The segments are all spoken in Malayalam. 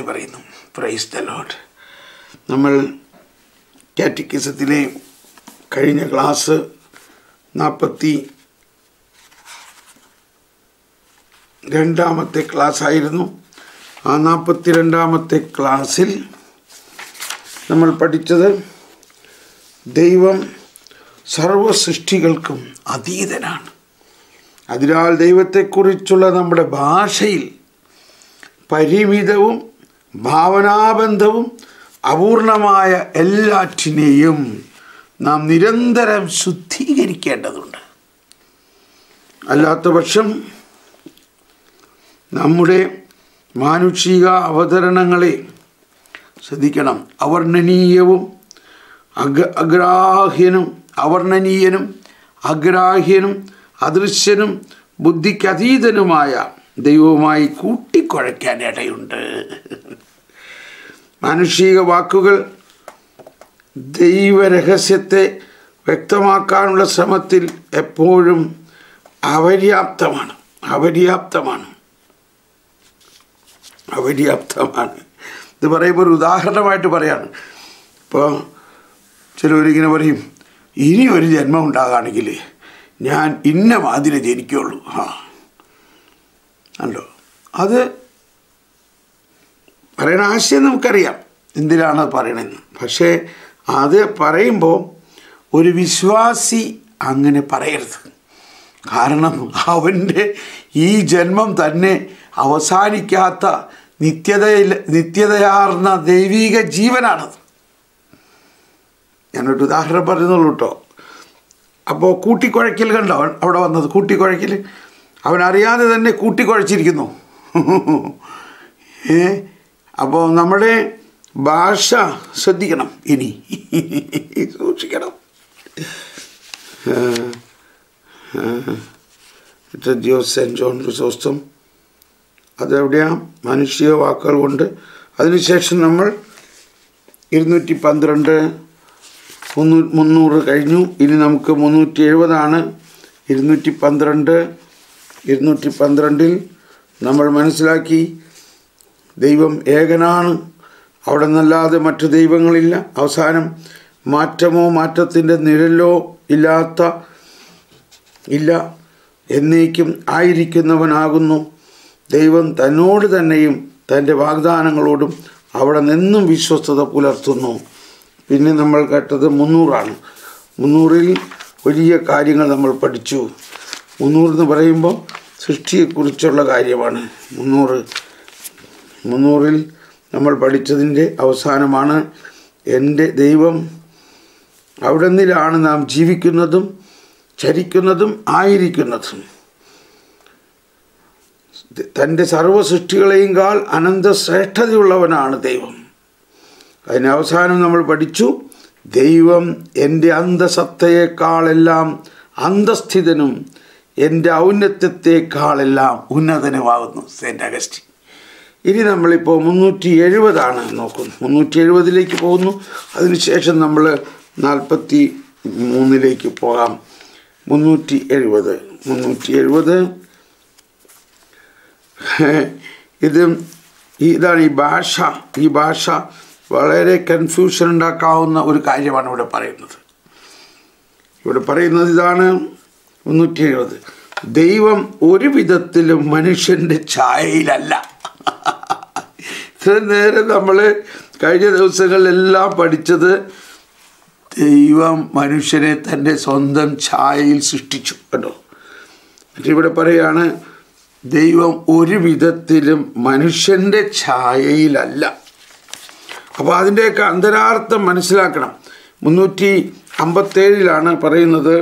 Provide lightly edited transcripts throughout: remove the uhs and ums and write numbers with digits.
പറയുന്നു. Praise the Lord. നമ്മൾ കാറ്റക്കിസത്തിലെ കഴിഞ്ഞ ക്ലാസ് 42ാമത്തെ ക്ലാസ് ആയിരുന്നു. ആ 42ാമത്തെ ക്ലാസ്സിൽ നമ്മൾ പഠിച്ചത് ദൈവം സർവ്വ സൃഷ്ടികൾക്കും അതീതനാണ്. അതിനാൽ ദൈവത്തെക്കുറിച്ചുള്ള നമ്മുടെ ഭാഷയിൽ പരിമിതവും ഭാവനാബന്ധവും അപൂർണമായ എല്ലാറ്റിനെയും നാം നിരന്തരം ശുദ്ധീകരിക്കേണ്ടതുണ്ട്. അല്ലാത്ത പക്ഷം നമ്മുടെ മാനുഷിക അവതരണങ്ങളെ ശ്രദ്ധിക്കണം. അവർണ്ണനീയനും അഗ്രാഹ്യനും അദൃശ്യനും ബുദ്ധിക്കതീതനുമായ ദൈവവുമായി കൂട്ടിക്കുഴയ്ക്കാൻ ഇടയുണ്ട്. മാനുഷിക വാക്കുകൾ ദൈവരഹസ്യത്തെ വ്യക്തമാക്കാനുള്ള ശ്രമത്തിൽ എപ്പോഴും അപര്യാപ്തമാണ്. ഇത് പറയുമ്പോൾ ഒരു ഉദാഹരണമായിട്ട് പറയാണ്. ഇപ്പോൾ ചിലവരിങ്ങനെ പറയും, ഇനി ഒരു ജന്മം ഉണ്ടാകുകയാണെങ്കിൽ ഞാൻ ഇന്ന മാതിരി ജനിക്കുള്ളൂ. അല്ലോ, അത് പറയണ ആശയം നമുക്കറിയാം എന്തിനാണ് പറയണമെന്ന്. പക്ഷേ അത് പറയുമ്പോൾ ഒരു വിശ്വാസി അങ്ങനെ പറയരുത്. കാരണം അവൻ്റെ ഈ ജന്മം തന്നെ അവസാനിക്കാത്ത നിത്യതയാർന്ന ദൈവിക ജീവനാണത്. ഞാനൊരു ഉദാഹരണം പറയുന്നുള്ളൂ കേട്ടോ. അപ്പോൾ കൂട്ടിക്കുഴയ്ക്കൽ കണ്ടോ അവിടെ വന്നത്? കൂട്ടിക്കുഴയ്ക്കൽ അവനറിയാതെ തന്നെ കൂട്ടിക്കുഴച്ചിരിക്കുന്നു. അപ്പോൾ നമ്മുടെ ഭാഷ ശ്രദ്ധിക്കണം, ഇനി സൂക്ഷിക്കണം. സെൻറ്റ് ജോൺ ക്രിസോസ്റ്റം അതെവിടെയാണ്? മാനുഷിക വാക്കുകൾ കൊണ്ട്. അതിനുശേഷം നമ്മൾ 212 300 കഴിഞ്ഞു. ഇനി നമുക്ക് 370 212 നമ്മൾ മനസ്സിലാക്കി ദൈവം ഏകനാണ്, അവിടെ നിന്നല്ലാതെ മറ്റു ദൈവങ്ങളില്ല. അവസാനം മാറ്റമോ മാറ്റത്തിൻ്റെ നിഴലോ ഇല്ല, എന്നേക്കും ആയിരിക്കുന്നവനാകുന്നു. ദൈവം തന്നോട് തന്നെയും തൻ്റെ വാഗ്ദാനങ്ങളോടും അവിടെ നിന്നും വിശ്വസ്തത പുലർത്തുന്നു. പിന്നെ നമ്മൾ കേട്ടത് 300 300-ൽ വലിയ കാര്യങ്ങൾ നമ്മൾ പഠിച്ചു. 300 എന്ന് പറയുമ്പോൾ സൃഷ്ടിയെക്കുറിച്ചുള്ള കാര്യമാണ്. 300-ൽ നമ്മൾ പഠിച്ചതിൻ്റെ അവസാനമാണ് എൻ്റെ ദൈവം അവിടെ നിന്നിലാണ് നാം ജീവിക്കുന്നതും ചരിക്കുന്നതും ആയിരിക്കുന്നതും. തൻ്റെ സർവ്വ സൃഷ്ടികളെയും കാൾ അനന്ത ശ്രേഷ്ഠതയുള്ളവനാണ് ദൈവം. അതിന് അവസാനം നമ്മൾ പഠിച്ചു, ദൈവം എൻ്റെ അന്തസത്തയേക്കാളെല്ലാം അന്തസ്ഥിതനും എൻ്റെ ഔന്നത്യത്തെക്കാളെല്ലാം ഉന്നതനുമാകുന്നു. Cent Augustine. ഇനി നമ്മളിപ്പോൾ 370 നോക്കുന്നു. 370ലേക്ക് പോകുന്നു. അതിനുശേഷം നമ്മൾ 43ലേക്ക് പോകാം. 370 ഇതാണ് ഈ ഭാഷ വളരെ കൺഫ്യൂഷൻ ഉണ്ടാക്കാവുന്ന ഒരു കാര്യമാണ് ഇവിടെ പറയുന്നത്. ഇതാണ് 370. ദൈവം ഒരു വിധത്തിലും മനുഷ്യൻ്റെ ഛായയിലല്ല. ഇത്ര നേരം നമ്മൾ കഴിഞ്ഞ ദിവസങ്ങളിലെല്ലാം പഠിച്ചത് ദൈവം മനുഷ്യനെ തൻ്റെ സ്വന്തം ഛായയിൽ സൃഷ്ടിച്ചു കേട്ടോ. ഇവിടെ പറയാണ് ദൈവം ഒരു വിധത്തിലും മനുഷ്യൻ്റെ ഛായയിലല്ല. അപ്പോൾ അതിൻ്റെയൊക്കെ അന്തരാർത്ഥം മനസ്സിലാക്കണം. 357 പറയുന്നത്,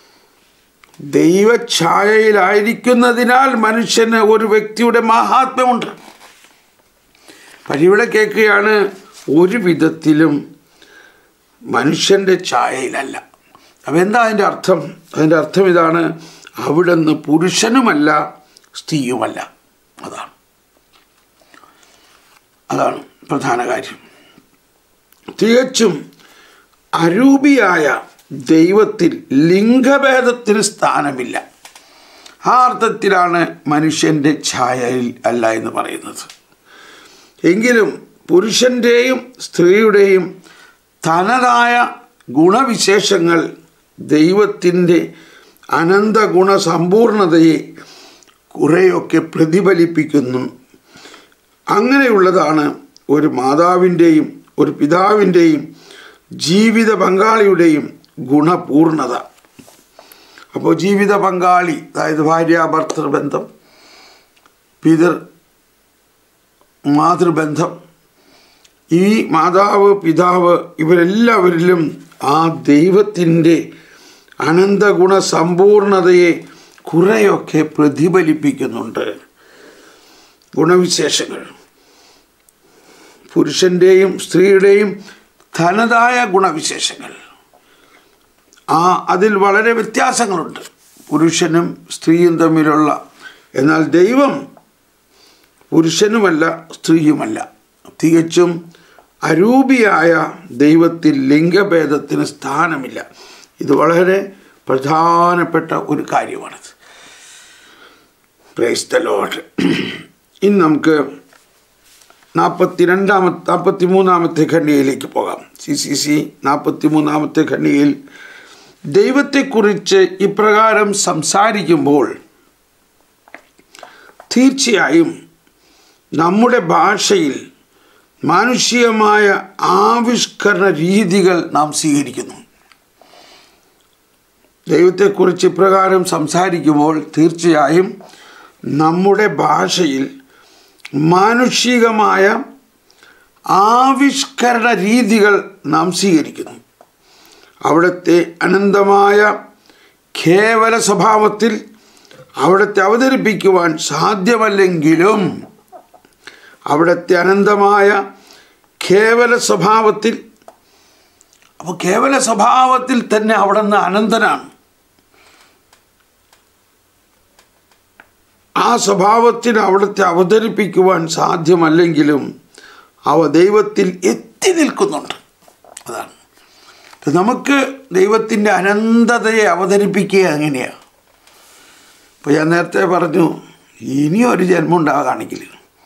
ദൈവഛായയിലായിരിക്കുന്നതിനാൽ മനുഷ്യന് ഒരു വ്യക്തിയുടെ മഹാത്മ്യമുണ്ട്. പക്ഷെ ഇവിടെ കേൾക്കുകയാണ് ഒരു വിധത്തിലും മനുഷ്യൻ്റെ ഛായയിലല്ല. അപ്പം എന്താ അതിൻ്റെ അർത്ഥം? അതിൻ്റെ അർത്ഥം ഇതാണ്, അവിടുന്ന് പുരുഷനുമല്ല സ്ത്രീയുമല്ല. അതാണ് പ്രധാന കാര്യം. തികച്ചും അരൂപിയായ ദൈവത്തിൽ ലിംഗഭേദത്തിന് സ്ഥാനമില്ല. ആ അർത്ഥത്തിലാണ് മനുഷ്യൻ്റെ ഛായയിൽ അല്ല എന്ന് പറയുന്നത്. എങ്കിലും പുരുഷൻ്റെയും സ്ത്രീയുടെയും തനതായ ഗുണവിശേഷങ്ങൾ ദൈവത്തിൻ്റെ അനന്ത ഗുണസമ്പൂർണതയെ കുറേയൊക്കെ പ്രതിഫലിപ്പിക്കുന്നു. അങ്ങനെയുള്ളതാണ് ഒരു മാതാവിൻ്റെയും ഒരു പിതാവിൻ്റെയും ജീവിത പങ്കാളിയുടെയും ഗുണപൂർണത. അപ്പോൾ ജീവിത പങ്കാളി, അതായത് ഭാര്യാഭർത്തൃബന്ധം, മാതൃബന്ധം, ഈ മാതാവ് പിതാവ് ഇവരെല്ലാവരിലും ആ ദൈവത്തിൻ്റെ അനന്തഗുണ സമ്പൂർണതയെ കുറേയൊക്കെ പ്രതിഫലിപ്പിക്കുന്നുണ്ട്. ഗുണവിശേഷങ്ങൾ പുരുഷൻ്റെയും സ്ത്രീയുടെയും തനതായ ഗുണവിശേഷങ്ങൾ, അതിൽ വളരെ വ്യത്യാസങ്ങളുണ്ട് പുരുഷനും സ്ത്രീയും തമ്മിലുള്ള. എന്നാൽ ദൈവം പുരുഷനുമല്ല സ്ത്രീയുമല്ല. തികച്ചും അരൂപിയായ ദൈവത്തിൽ ലിംഗഭേദത്തിന് സ്ഥാനമില്ല. ഇത് വളരെ പ്രധാനപ്പെട്ട ഒരു കാര്യമാണിത്. Praise the lord. ഇനി നമുക്ക് 43-ാമത്തെ ഖണ്ഡികയിലേക്ക് പോകാം. CCC 43-ാമത്തെ ഖണ്ഡികയിൽ ദൈവത്തെക്കുറിച്ച് ഇപ്രകാരം സംസാരിക്കുമ്പോൾ തീർച്ചയായും നമ്മുടെ ഭാഷയിൽ മാനുഷികമായ ആവിഷ്കരണ രീതികൾ നാം സ്വീകരിക്കുന്നു. ദൈവത്തെക്കുറിച്ച് ഇപ്രകാരം സംസാരിക്കുമ്പോൾ തീർച്ചയായും നമ്മുടെ ഭാഷയിൽ മാനുഷികമായ ആവിഷ്കരണ രീതികൾ നാം സ്വീകരിക്കുന്നു. അവിടുത്തെ അനന്തമായ കേവല സ്വഭാവത്തിൽ അവിടുത്തെ അവതരിപ്പിക്കുവാൻ സാധ്യമല്ലെങ്കിലും അവിടുത്തെ അനന്തമായ കേവല സ്വഭാവത്തിൽ, അപ്പോൾ കേവല സ്വഭാവത്തിൽ തന്നെ അവിടുന്ന് അനന്തനാണ്. ആ സ്വഭാവത്തിന് അവിടുത്തെ അവതരിപ്പിക്കുവാൻ സാധ്യമല്ലെങ്കിലും അവ ദൈവത്തിൽ എത്തി നിൽക്കുന്നുണ്ട്. അതാണ് നമുക്ക് ദൈവത്തിൻ്റെ അനന്തതയെ അവതരിപ്പിക്കുക എങ്ങനെയാണ്. ഇപ്പോൾ ഞാൻ നേരത്തെ പറഞ്ഞു, ഇനിയൊരു ജന്മം ഉണ്ടാകുകയാണെങ്കിൽ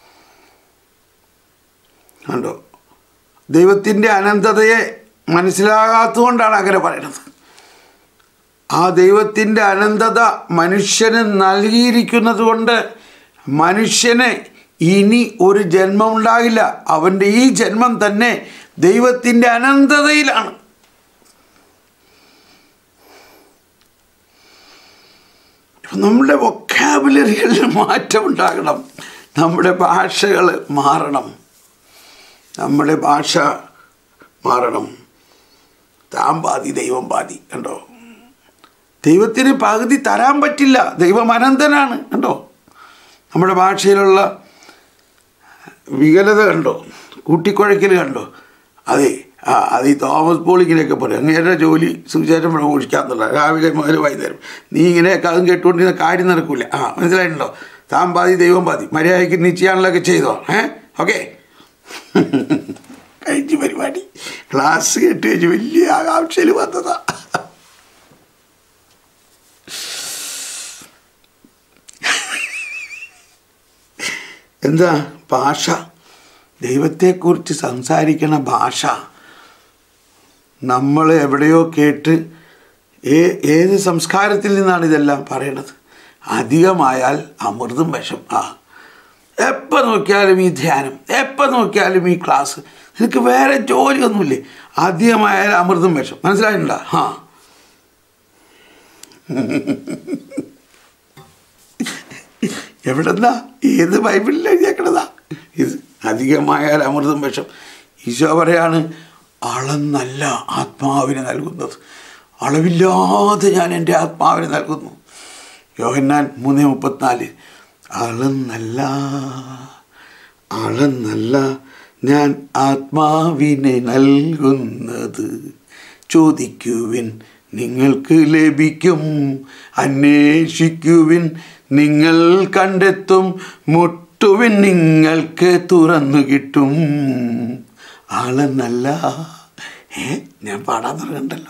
കണ്ടോ, ദൈവത്തിൻ്റെ അനന്തതയെ മനസ്സിലാകാത്തതുകൊണ്ടാണ് അങ്ങനെ പറയുന്നത്. ആ ദൈവത്തിൻ്റെ അനന്തത മനുഷ്യന് നൽകിയിരിക്കുന്നത് കൊണ്ട് മനുഷ്യന് ഇനി ഒരു ജന്മം ഉണ്ടാകില്ല. അവൻ്റെ ഈ ജന്മം തന്നെ ദൈവത്തിൻ്റെ അനന്തതയിലാണ്. നമ്മുടെ വൊക്കാബുലറികളിൽ മാറ്റം ഉണ്ടാകണം. നമ്മുടെ ഭാഷകൾ മാറണം. നമ്മുടെ ഭാഷ മാറണം. താൻ പാതി ദൈവം പാതി. കണ്ടോ, ദൈവത്തിന് പകുതി തരാൻ പറ്റില്ല. ദൈവം അനന്തനാണ്. കണ്ടോ, നമ്മുടെ ഭാഷയിലുള്ള വികലത കണ്ടോ, കൂട്ടിക്കുഴയ്ക്കൽ കണ്ടോ. അതെ, അത് ഈ തോമസ് പോളിങ്ങിനെയൊക്കെ പറയും. അങ്ങേരുടെ ജോലി സുവിശേഷം പ്രഘോഷിക്കാന്നുള്ള, രാവിലെ മുതൽ വൈകുന്നേരം. നീ ഇങ്ങനെയൊക്കെ അതും കേട്ടുകൊണ്ടിരുന്ന കാര്യം നടക്കില്ല. മനസ്സിലായിട്ടുണ്ടോ? താൻ പാതി ദൈവം പാതി. മര്യാദയ്ക്ക് നീ ചെയ്യാനുള്ളതൊക്കെ ചെയ്തോ. ഓക്കെ, കഴിഞ്ഞ് പരിപാടി. ക്ലാസ് കേട്ട് കഴിഞ്ഞ് വലിയ ആകാംക്ഷയിൽ വന്നതാ. എന്താ ഭാഷ? ദൈവത്തെക്കുറിച്ച് സംസാരിക്കണ ഭാഷ നമ്മൾ എവിടെയോ കേട്ട്, ഏത് സംസ്കാരത്തിൽ നിന്നാണ് ഇതെല്ലാം പറയണത്? അധികമായാൽ അമൃതും വിഷം. എപ്പോൾ നോക്കിയാലും ഈ ധ്യാനം, എപ്പോൾ നോക്കിയാലും ഈ ക്ലാസ്, നിനക്ക് വേറെ ജോലിയൊന്നുമില്ലേ? അധികമായാൽ അമൃതും വിഷം. മനസ്സിലായിട്ടുണ്ടോ? എവിടെന്നാ? ഏത് ബൈബിളിൽ എഴുതിയേക്കണതാ ഇത്? അധികമായാൽ അമൃതും വിഷം. ഈശോ പറയാണ്, അളന്നല്ല ആത്മാവിനെ നൽകുന്നത്, അളവില്ലാതെ ഞാൻ എൻ്റെ ആത്മാവിനെ നൽകുന്നു. യോഹന്നാൻ 3:34. അളന്നല്ല ഞാൻ ആത്മാവിനെ നൽകുന്നത്, ചോദിക്കുവിൻ നിങ്ങൾക്ക് ലഭിക്കും, അന്വേഷിക്കുവിൻ നിങ്ങൾ കണ്ടെത്തും, മുട്ടുവിൻ നിങ്ങൾക്ക് തുറന്നു കിട്ടും. ആളെന്നല്ല. ഞാൻ പാടാൻ തുടങ്ങണ്ടല്ലോ.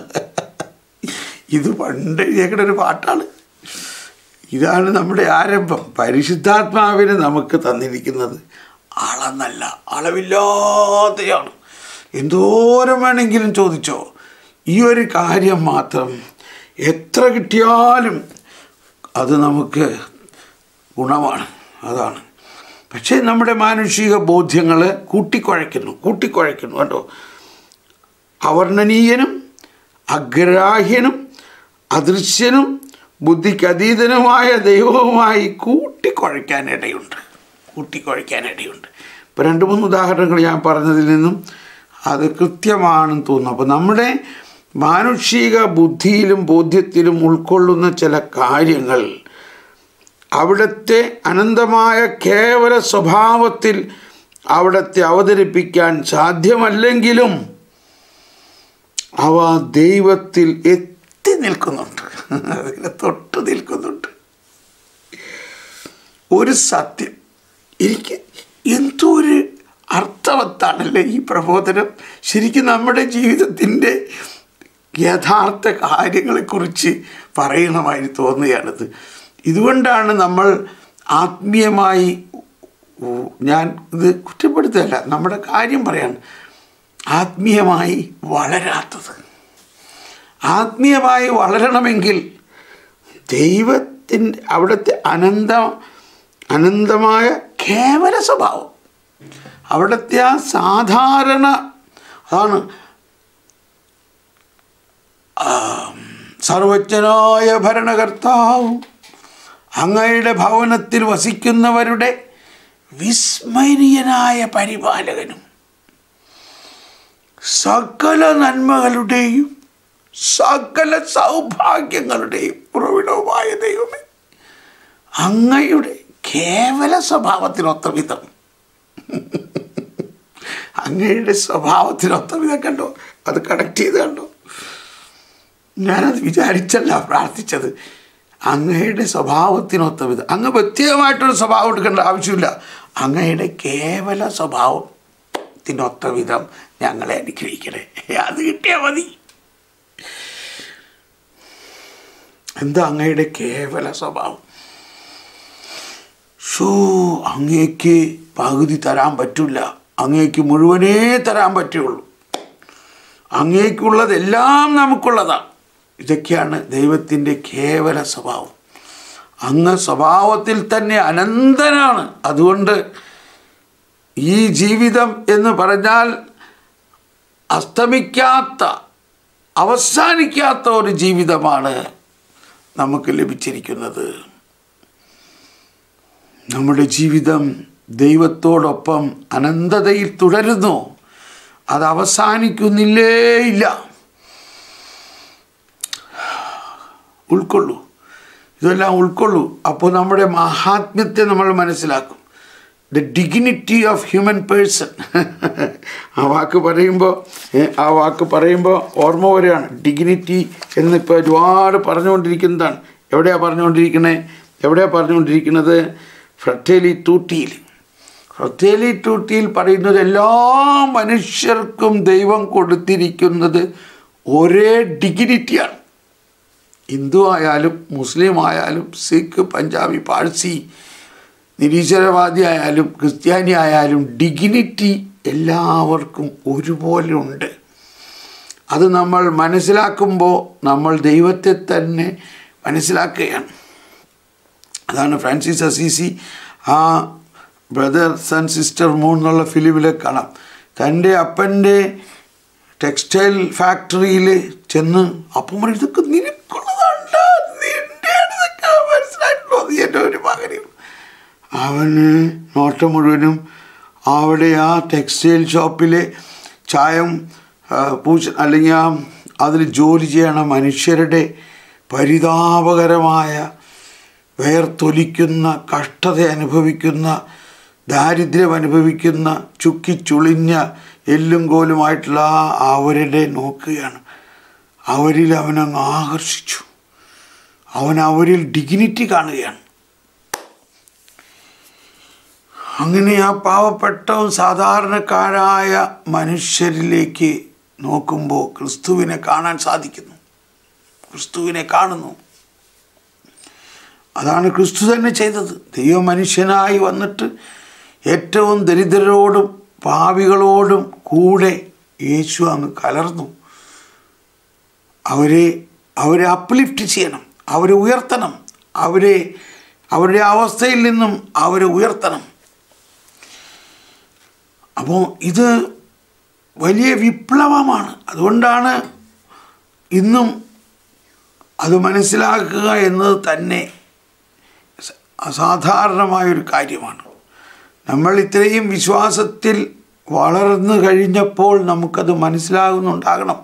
ഇത് പണ്ട് എഴുതിയേക്കണ ഒരു പാട്ടാണ്. ഇതാണ് നമ്മുടെ ആരംഭം. പരിശുദ്ധാത്മാവിനെ നമുക്ക് തന്നിരിക്കുന്നത് അളന്നല്ല, അളവില്ലാതെയാണ്. എന്തോരം വേണമെങ്കിലും ചോദിച്ചോ, ഈ ഒരു കാര്യം മാത്രം എത്ര കിട്ടിയാലും അത് നമുക്ക് ഗുണമാണ്. അതാണ്. പക്ഷേ നമ്മുടെ മാനുഷിക ബോധ്യങ്ങൾ കൂട്ടിക്കുഴയ്ക്കുന്നു കേട്ടോ. അവർണ്ണനീയനും അഗ്രാഹ്യനും അദൃശ്യനും ബുദ്ധിക്കതീതനുമായ ദൈവവുമായി കൂട്ടിക്കുഴയ്ക്കാനിടയുണ്ട്. ഇപ്പോൾ 2-3 ഉദാഹരണങ്ങൾ ഞാൻ പറഞ്ഞതിൽ നിന്നും അത് കൃത്യമാണെന്ന് തോന്നുന്നു. അപ്പോൾ നമ്മുടെ മാനുഷിക ബുദ്ധിയിലും ബോധ്യത്തിലും ഉൾക്കൊള്ളുന്ന ചില കാര്യങ്ങൾ അവിടുത്തെ അനന്തമായ കേവല സ്വഭാവത്തിൽ അവിടുത്തെ അവതരിപ്പിക്കാൻ സാധ്യമല്ലെങ്കിലും അവ ദൈവത്തിൽ എത്തി നിൽക്കുന്നുണ്ട്, അതിനെ തൊട്ട് നിൽക്കുന്നുണ്ട്. ഒരു സത്യം, എനിക്ക് എന്തോ ഒരു അർത്ഥവത്താണല്ലേ ഈ പ്രബോധനം. ശരിക്കും നമ്മുടെ ജീവിതത്തിൻ്റെ യഥാർത്ഥ കാര്യങ്ങളെക്കുറിച്ച് പറയണമായി തോന്നുകയാണിത്. ഇതുകൊണ്ടാണ് നമ്മൾ ആത്മീയമായി, ഞാൻ ഇത് കുറ്റപ്പെടുത്തുകയല്ല, നമ്മുടെ കാര്യം പറയാണ്, ആത്മീയമായി വളരാത്തത്. ആത്മീയമായി വളരണമെങ്കിൽ ദൈവത്തിൻ്റെ അവിടുത്തെ അനന്തമായ കേവല സ്വഭാവം, അവിടുത്തെ ആ സാധാരണ, അതാണ് സർവജ്ഞനായ ഭരണകർത്താവും അങ്ങയുടെ ഭവനത്തിൽ വസിക്കുന്നവരുടെ വിസ്മരണീയനായ പരിപാലകനും സകല നന്മകളുടെയും സകല സൗഭാഗ്യങ്ങളുടെയും ഉറവിടവുമായ ദൈവമേ, അങ്ങയുടെ കേവല സ്വഭാവത്തിനൊത്ത വിധം, അങ്ങയുടെ സ്വഭാവത്തിനൊത്ത വിധം കണ്ടോ, അത് കണക്ട് ചെയ്ത് കണ്ടോ. ഞാനത് വിചാരിച്ചല്ല പ്രാർത്ഥിച്ചത്. അങ്ങയുടെ സ്വഭാവത്തിനൊത്ത വിധം, അങ്ങ് പ്രത്യേകമായിട്ടൊരു സ്വഭാവം എടുക്കേണ്ട ആവശ്യമില്ല, അങ്ങയുടെ കേവല സ്വഭാവത്തിനൊത്ത വിധം ഞങ്ങളെ അനുഗ്രഹിക്കണേ. അത് കിട്ടിയാൽ മതി. എന്താ അങ്ങയുടെ കേവല സ്വഭാവം? അങ്ങേക്ക് പകുതി തരാൻ പറ്റില്ല, അങ്ങേക്ക് മുഴുവനേ തരാൻ പറ്റുള്ളൂ. അങ്ങേക്കുള്ളതെല്ലാം നമുക്കുള്ളതാണ്. ഇതൊക്കെയാണ് ദൈവത്തിൻ്റെ കേവല സ്വഭാവം. അങ്ങ് സ്വഭാവത്തിൽ തന്നെ അനന്തനാണ്. അതുകൊണ്ട് ഈ ജീവിതം എന്ന് പറഞ്ഞാൽ അസ്തമിക്കാത്ത, അവസാനിക്കാത്ത ഒരു ജീവിതമാണ് നമുക്ക് ലഭിച്ചിരിക്കുന്നത്. നമ്മുടെ ജീവിതം ദൈവത്തോടൊപ്പം അനന്തതയിൽ തുടരുന്നു, അത് അവസാനിക്കുന്നില്ലേ ഇല്ല. ഉൾക്കൊള്ളൂ, ഇതെല്ലാം ഉൾക്കൊള്ളൂ. അപ്പോൾ നമ്മുടെ മഹാത്മ്യത്തെ നമ്മൾ മനസ്സിലാക്കും. The dignity of human person. ആ വാക്ക് പറയുമ്പോൾ ഓർമ്മ വരികയാണ്. ഡിഗ്നിറ്റി എന്നിപ്പോൾ ഒരുപാട് പറഞ്ഞുകൊണ്ടിരിക്കുന്നതാണ്. എവിടെയാണ് പറഞ്ഞുകൊണ്ടിരിക്കുന്നത്? ഫ്രറ്റേലി ടൂട്ടിയിൽ പറയുന്നത് എല്ലാ മനുഷ്യർക്കും ദൈവം കൊടുത്തിരിക്കുന്നത് ഒരേ ഡിഗ്നിറ്റിയാണ്. ഹിന്ദു ആയാലും മുസ്ലിം ആയാലും സിഖ്, പഞ്ചാബി, പാഴ്സി, നിരീശ്വരവാദി ആയാലും ക്രിസ്ത്യാനി ആയാലും ഡിഗ്നിറ്റി എല്ലാവർക്കും ഒരുപോലെ ഉണ്ട്. അത് നമ്മൾ മനസ്സിലാക്കുമ്പോൾ നമ്മൾ ദൈവത്തെ തന്നെ മനസ്സിലാക്കുകയാണ്. അതാണ് ഫ്രാൻസിസ് അസീസി ആ ബ്രദർസ് ആൻഡ് സിസ്റ്റർ മൂൺ എന്നുള്ള ഫിലിമിൽ കാണാം. തൻ്റെ അപ്പൻ്റെ ടെക്സ്റ്റൈൽ ഫാക്ടറിയിൽ ചെന്ന് അപ്പം പറയും, ഇതൊക്കെ നിനക്കുള്ളതാണ്ട, നിൻ്റെതൊക്കെ മനസ്സിലായിട്ടുള്ളൂ, അത് എൻ്റെ ഒരു മകനും. അവന് നോട്ടം മുഴുവനും അവിടെ ആ ടെക്സ്റ്റൈൽ ഷോപ്പിലെ ചായം അല്ലെങ്കിൽ അതിൽ ജോലി ചെയ്യണ മനുഷ്യരുടെ പരിതാപകരമായ, വേർത്തൊലിക്കുന്ന, കഷ്ടത അനുഭവിക്കുന്ന, ദാരിദ്ര്യം അനുഭവിക്കുന്ന, ചുക്കിച്ചുളിഞ്ഞ എല്ലും കോലുമായിട്ടുള്ള അവരുടെ നോക്കുകയാണ്. അവരിൽ അവനങ്ങ് ആകർഷിച്ചു. അവരിൽ ഡിഗ്നിറ്റി കാണുകയാണ്. അങ്ങനെ ആ പാവപ്പെട്ട സാധാരണക്കാരായ മനുഷ്യരിലേക്ക് നോക്കുമ്പോൾ ക്രിസ്തുവിനെ കാണാൻ സാധിക്കുന്നു. ക്രിസ്തുവിനെ കാണുന്നു. അതാണ് ക്രിസ്തു തന്നെ ചെയ്തത്. ദൈവ മനുഷ്യനായി വന്നിട്ട് ഏറ്റവും ദരിദ്രരോടും പാപികളോടും കൂടെ യേശു അങ്ങ് കലർന്നു. അവരെ അപ്ലിഫ്റ്റ് ചെയ്യണം, അവരെ ഉയർത്തണം, അവരുടെ അവസ്ഥയിൽ നിന്നും അവരെ ഉയർത്തണം. അപ്പോൾ ഇത് വലിയ വിപ്ലവമാണ്. അതുകൊണ്ടാണ് ഇന്നും അത് മനസ്സിലാക്കുക എന്നത് തന്നെ അസാധാരണമായൊരു കാര്യമാണ്. നമ്മൾ ഇത്രയും വിശ്വാസത്തിൽ വളർന്നു കഴിഞ്ഞപ്പോൾ നമുക്കത് മനസ്സിലാകുന്നുണ്ടാകണം.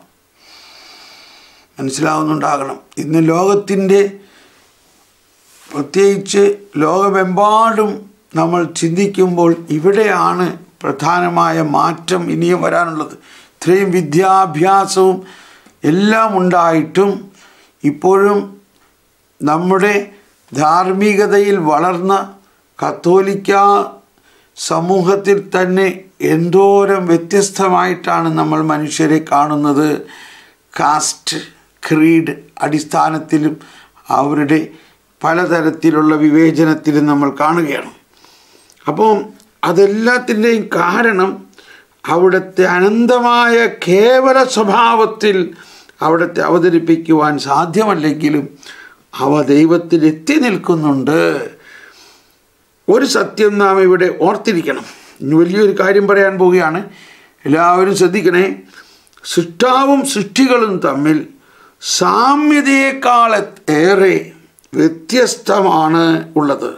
ഇന്ന് ലോകത്തിൻ്റെ, പ്രത്യേകിച്ച് ലോകമെമ്പാടും നമ്മൾ ചിന്തിക്കുമ്പോൾ ഇവിടെയാണ് പ്രധാനമായ മാറ്റം ഇനിയും വരാനുള്ളത്. ഇത്രയും വിദ്യാഭ്യാസവും എല്ലാം ഉണ്ടായിട്ടും ഇപ്പോഴും നമ്മുടെ ധാർമ്മികതയിൽ വളർന്ന കത്തോലിക്ക സമൂഹത്തിൽ തന്നെ എന്തോരം വ്യത്യസ്തമായിട്ടാണ് നമ്മൾ മനുഷ്യരെ കാണുന്നത്. കാസ്റ്റ്, ക്രീഡ് അടിസ്ഥാനത്തിലും അവരുടെ പലതരത്തിലുള്ള വിവേചനത്തിലും നമ്മൾ കാണുകയാണ്. അപ്പോൾ അതെല്ലാത്തിൻ്റെയും കാരണം അവിടുത്തെ അനന്തമായ കേവല സ്വഭാവത്തിൽ അവിടുത്തെ അവതരിപ്പിക്കുവാൻ സാധ്യമല്ലെങ്കിലും അവ ദൈവത്തിൽ എത്തി നിൽക്കുന്നുണ്ട്. ഒരു സത്യം നാം ഇവിടെ ഓർത്തിരിക്കണം. ഇനി വലിയൊരു കാര്യം പറയാൻ പോവുകയാണ്, എല്ലാവരും ശ്രദ്ധിക്കണേ. സൃഷ്ടാവും സൃഷ്ടികളും തമ്മിൽ സാമ്യതയേക്കാൾ ഏറെ വ്യത്യാസമാണുള്ളത്.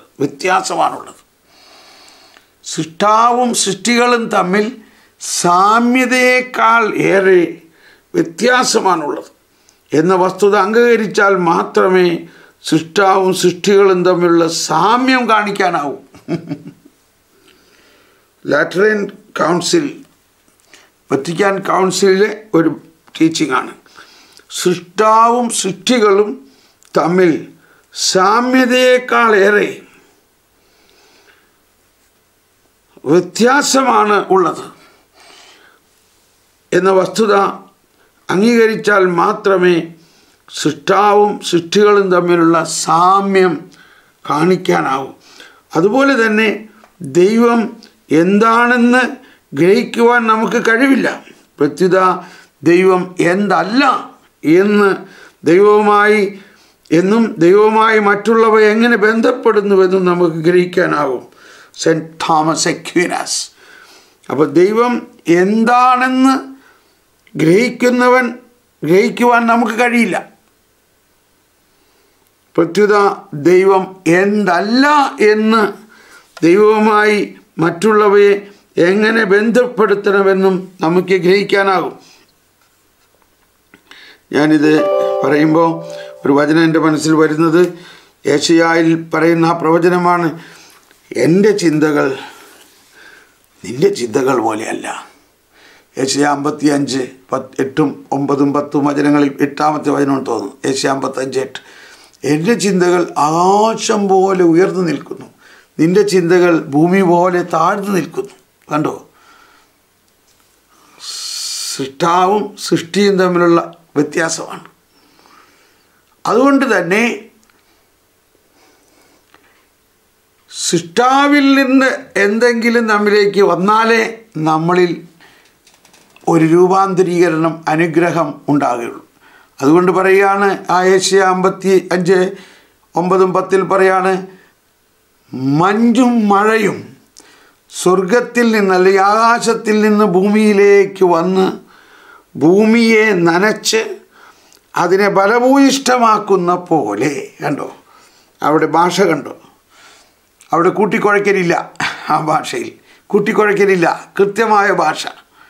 സൃഷ്ടാവും സൃഷ്ടികളും തമ്മിൽ സാമ്യതയേക്കാൾ ഏറെ വ്യത്യാസമാണുള്ളത് എന്ന വസ്തുത അംഗീകരിച്ചാൽ മാത്രമേ സൃഷ്ടാവും സൃഷ്ടികളും തമ്മിലുള്ള സാമ്യം കാണിക്കാനാവൂ. ലാറ്ററൻ കൗൺസിൽ, വത്തിക്കാൻ കൗൺസിലിലെ ഒരു ടീച്ചിങ് ആണ്. സൃഷ്ടാവും സൃഷ്ടികളും തമ്മിൽ സാമ്യതയേക്കാളേറെ വ്യത്യാസമാണ് ഉള്ളത് എന്ന വസ്തുത അംഗീകരിച്ചാൽ മാത്രമേ സൃഷ്ടാവും സൃഷ്ടികളും തമ്മിലുള്ള സാമ്യം കാണിക്കാനാവൂ. അതുപോലെ തന്നെ ദൈവം എന്താണെന്ന് ഗ്രഹിക്കുവാൻ നമുക്ക് കഴിവില്ല. പ്രത്യുത ദൈവം എന്തല്ല എന്ന് ദൈവവുമായി മറ്റുള്ളവ എങ്ങനെ ബന്ധപ്പെടുന്നുവെന്നും നമുക്ക് ഗ്രഹിക്കാനാവും. Cent Thomas Aquinas. അപ്പോൾ ദൈവം എന്താണെന്ന് ഗ്രഹിക്കുവാൻ നമുക്ക് കഴിയില്ല. പ്രത്യുത ദൈവം എന്തല്ല എന്ന് ദൈവവുമായി മറ്റുള്ളവയെ എങ്ങനെ ബന്ധപ്പെടുത്തണമെന്നും നമുക്ക് ഗ്രഹിക്കാനാകും. ഞാനിത് പറയുമ്പോൾ ഒരു വചനം എൻ്റെ മനസ്സിൽ വരുന്നത് യെശയ്യായിൽ പറയുന്ന ആ പ്രവചനമാണ്. എൻ്റെ ചിന്തകൾ നിൻ്റെ ചിന്തകൾ പോലെയല്ല. യെശയ്യാ 55 8 9 10 വചനങ്ങളിൽ 8ാമത്തെ വചനം തോന്നുന്നു. യെശയ്യാ 55:8. എൻ്റെ ചിന്തകൾ ആകാശം പോലെ ഉയർന്നു നിൽക്കുന്നു, നിൻ്റെ ചിന്തകൾ ഭൂമി പോലെ താഴ്ന്നു നിൽക്കുന്നു. കണ്ടോ? സൃഷ്ടാവും സൃഷ്ടിയും തമ്മിലുള്ള വ്യത്യാസമാണ്. അതുകൊണ്ട് തന്നെ സൃഷ്ടാവിൽ നിന്ന് എന്തെങ്കിലും നമ്മിലേക്ക് വന്നാലേ നമ്മളിൽ ഒരു രൂപാന്തരീകരണം, അനുഗ്രഹം ഉണ്ടാകുകയുള്ളൂ. അതുകൊണ്ട് പറയുകയാണ്, ആ യെശയ്യാ 55 9 10 പറയാണ്, മഞ്ഞും മഴയും സ്വർഗത്തിൽ നിന്ന് അല്ലെങ്കിൽ ആകാശത്തിൽ നിന്ന് ഭൂമിയിലേക്ക് വന്ന് ഭൂമിയെ നനച്ച് അതിനെ ബലഭൂയിഷ്ഠമാക്കുന്ന പോലെ. കണ്ടോ? അവിടെ ഭാഷ കണ്ടോ? അവിടെ കൂട്ടിക്കുഴയ്ക്കലില്ല. ആ ഭാഷയിൽ കൂട്ടിക്കുഴയ്ക്കലില്ല, കൃത്യമായ ഭാഷ.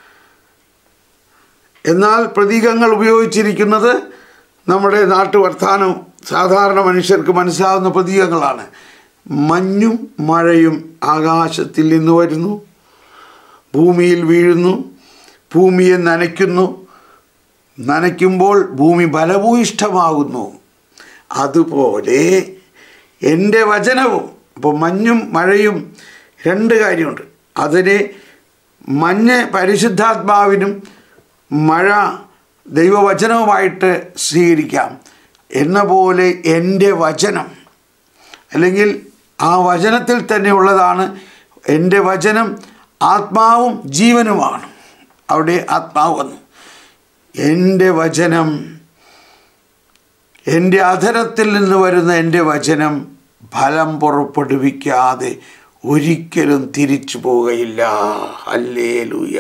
എന്നാൽ പ്രതീകങ്ങൾ ഉപയോഗിച്ചിരിക്കുന്നത് നമ്മുടെ നാട്ടുവർത്താനം സാധാരണ മനുഷ്യർക്ക് മനസ്സിലാവുന്ന പ്രതീകങ്ങളാണ്. മഞ്ഞും മഴയും ആകാശത്തിൽ നിന്ന് വരുന്നു, ഭൂമിയിൽ വീഴുന്നു, ഭൂമിയെ നനയ്ക്കുമ്പോൾ ഭൂമി ബലഭൂയിഷ്ഠമാകുന്നു. അതുപോലെ എൻ്റെ വചനവും. അപ്പോൾ മഞ്ഞും മഴയും രണ്ട് കാര്യമുണ്ട്. അതിനെ മഞ്ഞ് പരിശുദ്ധാത്മാവിനും മഴ ദൈവവചനവുമായിട്ട് സ്വീകരിക്കാം. എന്ന പോലെ എൻ്റെ വചനം, അല്ലെങ്കിൽ ആ വചനത്തിൽ തന്നെ ഉള്ളതാണ് എൻ്റെ വചനം ആത്മാവും ജീവനുമാണ്. അവിടെ ആത്മാവ് വന്നു. എൻ്റെ വചനം, എൻ്റെ അധരത്തിൽ നിന്ന് വരുന്ന എൻ്റെ വചനം ഫലം പുറപ്പെടുവിക്കാതെ ഒരിക്കലും തിരിച്ചു പോവുകയില്ല. ഹല്ലേലൂയ.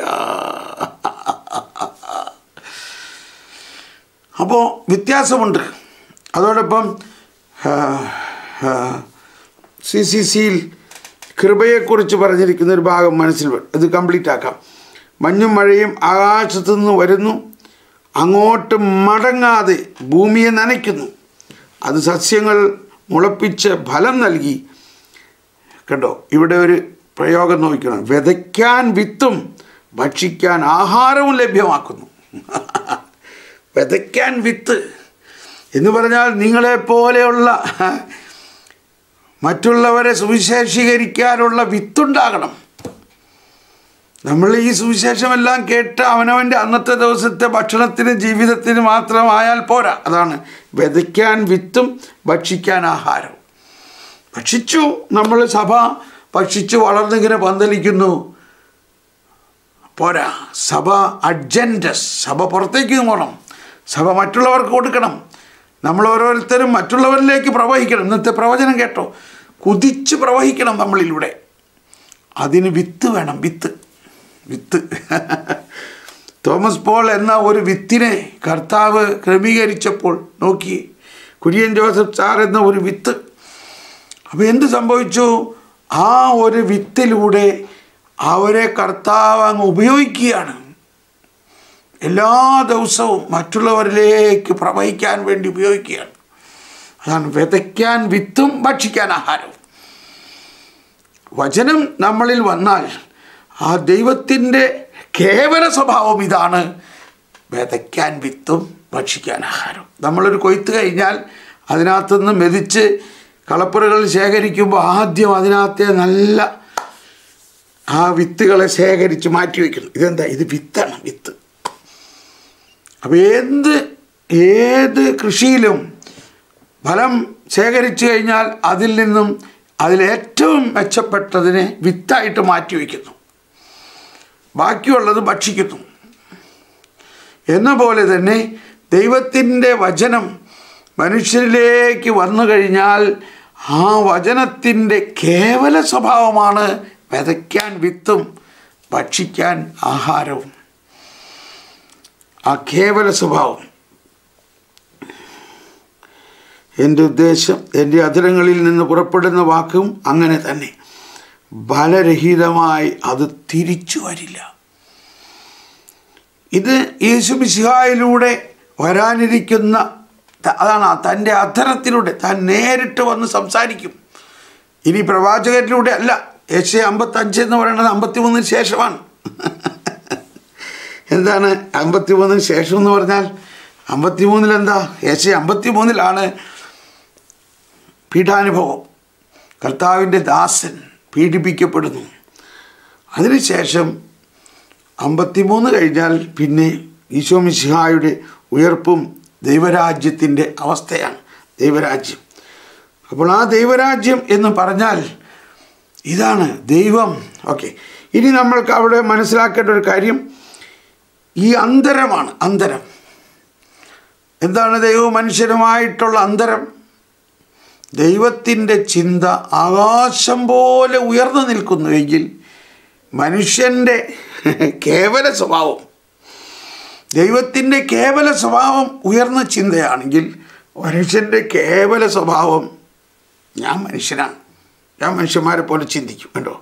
അപ്പോൾ വ്യത്യാസമുണ്ട്. അതോടൊപ്പം CCCയിൽ കൃപയെക്കുറിച്ച് പറഞ്ഞിരിക്കുന്ന ഒരു ഭാഗം മനസ്സിൽ ഇത് കംപ്ലീറ്റ് ആക്കാം. മഞ്ഞും മഴയും ആകാശത്തു നിന്ന് വരുന്നു, അങ്ങോട്ട് മടങ്ങാതെ ഭൂമിയെ നനയ്ക്കുന്നു, അത് സസ്യങ്ങൾ മുളപ്പിച്ച് ഫലം നൽകി. കണ്ടോ, ഇവിടെ ഒരു പ്രയോഗം നോക്കണം. വിതയ്ക്കാൻ വിത്തും ഭക്ഷിക്കാൻ ആഹാരവും ലഭ്യമാക്കുന്നു. വിതയ്ക്കാൻ വിത്ത് എന്ന് പറഞ്ഞാൽ നിങ്ങളെപ്പോലെയുള്ള മറ്റുള്ളവരെ സുവിശേഷീകരിക്കാനുള്ള വിത്തുണ്ടാകണം. നമ്മൾ ഈ സുവിശേഷമെല്ലാം കേട്ട് അവനവൻ്റെ അന്നത്തെ ദിവസത്തെ ഭക്ഷണത്തിന് ജീവിതത്തിന് മാത്രമായാൽ പോരാ. അതാണ് വിതയ്ക്കാൻ വിത്തും ഭക്ഷിക്കാൻ ആഹാരവും. ഭക്ഷിച്ചു, നമ്മൾ സഭ ഭക്ഷിച്ചു വളർന്നിങ്ങനെ പന്തലിക്കുന്നു, പോരാ. സഭ അഡ്ജൻഡസ്, സഭ പുറത്തേക്ക് പോകണം, സഭ മറ്റുള്ളവർക്ക് കൊടുക്കണം. നമ്മൾ ഓരോരുത്തരും മറ്റുള്ളവരിലേക്ക് പ്രവഹിക്കണം. ഇന്നത്തെ പ്രവചനം കേട്ടോ, കുതിച്ച് പ്രവഹിക്കണം നമ്മളിലൂടെ. അതിന് വിത്ത് വേണം, വിത്ത്. തോമസ് പോൾ എന്ന ഒരു വിത്തിനെ കർത്താവ് ക്രമീകരിച്ചപ്പോൾ നോക്കി, കുര്യൻ ജോസഫ് സാർ എന്ന ഒരു വിത്ത്. അപ്പോൾ എന്ത് സംഭവിച്ചു? ആ ഒരു വിത്തിലൂടെ അവരെ കർത്താവ് അങ്ങ് ഉപയോഗിക്കുകയാണ്. എല്ലാ ദിവസവും മറ്റുള്ളവരിലേക്ക് പ്രവഹിക്കാൻ വേണ്ടി ഉപയോഗിക്കുകയാണ്. അതാണ് വിതയ്ക്കാൻ വിത്തും ഭക്ഷിക്കാൻ ആഹാരവും. വചനം നമ്മളിൽ വന്നാൽ ആ ദൈവത്തിൻ്റെ കേവല സ്വഭാവം ഇതാണ്: വിതയ്ക്കാൻ വിത്തും ഭക്ഷിക്കാൻ ആഹാരവും. നമ്മളൊരു കൊയ്ത്ത് കഴിഞ്ഞാൽ അതിനകത്തുനിന്ന് മെതിച്ച് കളപ്പുരകൾ ശേഖരിക്കുമ്പോൾ ആദ്യം അതിനകത്തെ നല്ല ആ വിത്തുകളെ ശേഖരിച്ച് മാറ്റി വയ്ക്കുന്നു. ഇതെന്താ? ഇത് വിത്താണ്, വിത്ത്. അപ്പോൾ ഏത് കൃഷിയിലും ഫലം ശേഖരിച്ചു കഴിഞ്ഞാൽ അതിൽ നിന്നും അതിലേറ്റവും മെച്ചപ്പെട്ടതിനെ വിത്തായിട്ട് മാറ്റി വയ്ക്കുന്നു, ബാക്കിയുള്ളത് ഭക്ഷിക്കുന്നു. എന്ന പോലെ തന്നെ ദൈവത്തിൻ്റെ വചനം മനുഷ്യരിലേക്ക് വന്നു കഴിഞ്ഞാൽ ആ വചനത്തിൻ്റെ കേവല സ്വഭാവമാണ് വിതയ്ക്കാൻ വിത്തും ഭക്ഷിക്കാൻ ആഹാരവും. ആ കേവല സ്വഭാവം. എൻ്റെ ഉദ്ദേശം, എൻ്റെ അധരങ്ങളിൽ നിന്ന് പുറപ്പെടുന്ന വാക്കും അങ്ങനെ തന്നെ ഫലരഹിതമായി അത് തിരിച്ചു വരില്ല. ഇത് യേശു മിശിഹായിലൂടെ വരാനിരിക്കുന്ന, അതാണ് തൻ്റെ അധരത്തിലൂടെ താൻ നേരിട്ട് വന്ന് സംസാരിക്കും. ഇനി പ്രവാചകരിലൂടെ അല്ല. യെശയ്യാ 55 എന്ന് പറയുന്നത് 53 ശേഷമാണ്. എന്താണ് 53 ശേഷം എന്ന് പറഞ്ഞാൽ? 53 എന്താ? യെശയ്യാ 53 പീഠാനുഭവം. കർത്താവിൻ്റെ ദാസൻ പീഡിപ്പിക്കപ്പെടുന്നു. അതിനുശേഷം 53 കഴിഞ്ഞാൽ പിന്നെ ഈശോ മിശിഹായുടെ ഉയർപ്പും ദൈവരാജ്യത്തിൻ്റെ അവസ്ഥയാണ്. ദൈവരാജ്യം. അപ്പോൾ ആ ദൈവരാജ്യം എന്ന് പറഞ്ഞാൽ ഇതാണ് ദൈവം. ഓക്കെ, ഇനി നമ്മൾക്ക് അവിടെ മനസ്സിലാക്കേണ്ട ഒരു കാര്യം ഈ അന്തരമാണ്. അന്തരം എന്താണ്? ദൈവവും മനുഷ്യരുമായിട്ടുള്ള അന്തരം. ദൈവത്തിൻ്റെ ചിന്ത ആകാശം പോലെ ഉയർന്നു നിൽക്കുന്നുവെങ്കിൽ മനുഷ്യൻ്റെ കേവല സ്വഭാവം, ദൈവത്തിൻ്റെ കേവല സ്വഭാവം ഉയർന്ന ചിന്തയാണെങ്കിൽ മനുഷ്യൻ്റെ കേവല സ്വഭാവം ഞാൻ മനുഷ്യനാണ്, ഞാൻ മനുഷ്യന്മാരെ പോലെ ചിന്തിക്കും. കേട്ടോ,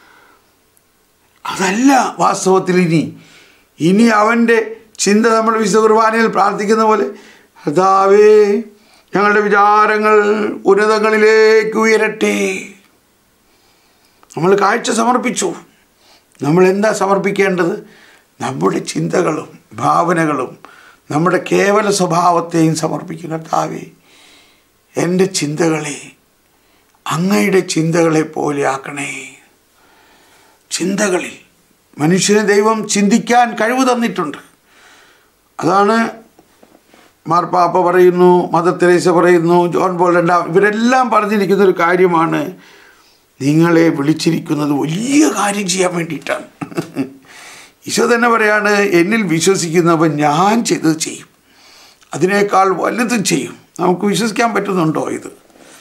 അതല്ല വാസ്തവത്തിൽ. ഇനി അവൻ്റെ ചിന്ത നമ്മൾ വിശുദ്ധ കുർബാനയിൽ പ്രാർത്ഥിക്കുന്ന പോലെ, കർത്താവേ ഞങ്ങളുടെ വിചാരങ്ങൾ ഉന്നതങ്ങളിലേക്ക് ഉയരട്ടെ. നമ്മൾ കാഴ്ച സമർപ്പിച്ചു. നമ്മൾ എന്താ സമർപ്പിക്കേണ്ടത്? നമ്മുടെ ചിന്തകളും ഭാവനകളും നമ്മുടെ കേവല സ്വഭാവത്തെയും സമർപ്പിക്കും. കർത്താവേ, എൻ്റെ ചിന്തകളെ അങ്ങയുടെ ചിന്തകളെ പോലെ ആക്കണേ. ചിന്തകളിൽ മനുഷ്യന് ദൈവം ചിന്തിക്കാൻ കഴിവ് തന്നിട്ടുണ്ട്. അതാണ് മാർപ്പാപ്പ പറയുന്നു, മദർ തെരേസ പറയുന്നു, ജോൺ പോൾ രണ്ടാം, ഇവരെല്ലാം പറഞ്ഞിരിക്കുന്നൊരു കാര്യമാണ്. നിങ്ങളെ വിളിച്ചിരിക്കുന്നത് വലിയ കാര്യം ചെയ്യാൻ വേണ്ടിയിട്ടാണ്. ഈശോ തന്നെ പറയാണ്, എന്നിൽ വിശ്വസിക്കുന്നവൻ ഞാൻ ചെയ്തത് ചെയ്യും, അതിനേക്കാൾ വലുതും ചെയ്യും. നമുക്ക് വിശ്വസിക്കാൻ പറ്റുന്നുണ്ടോ? ഇത്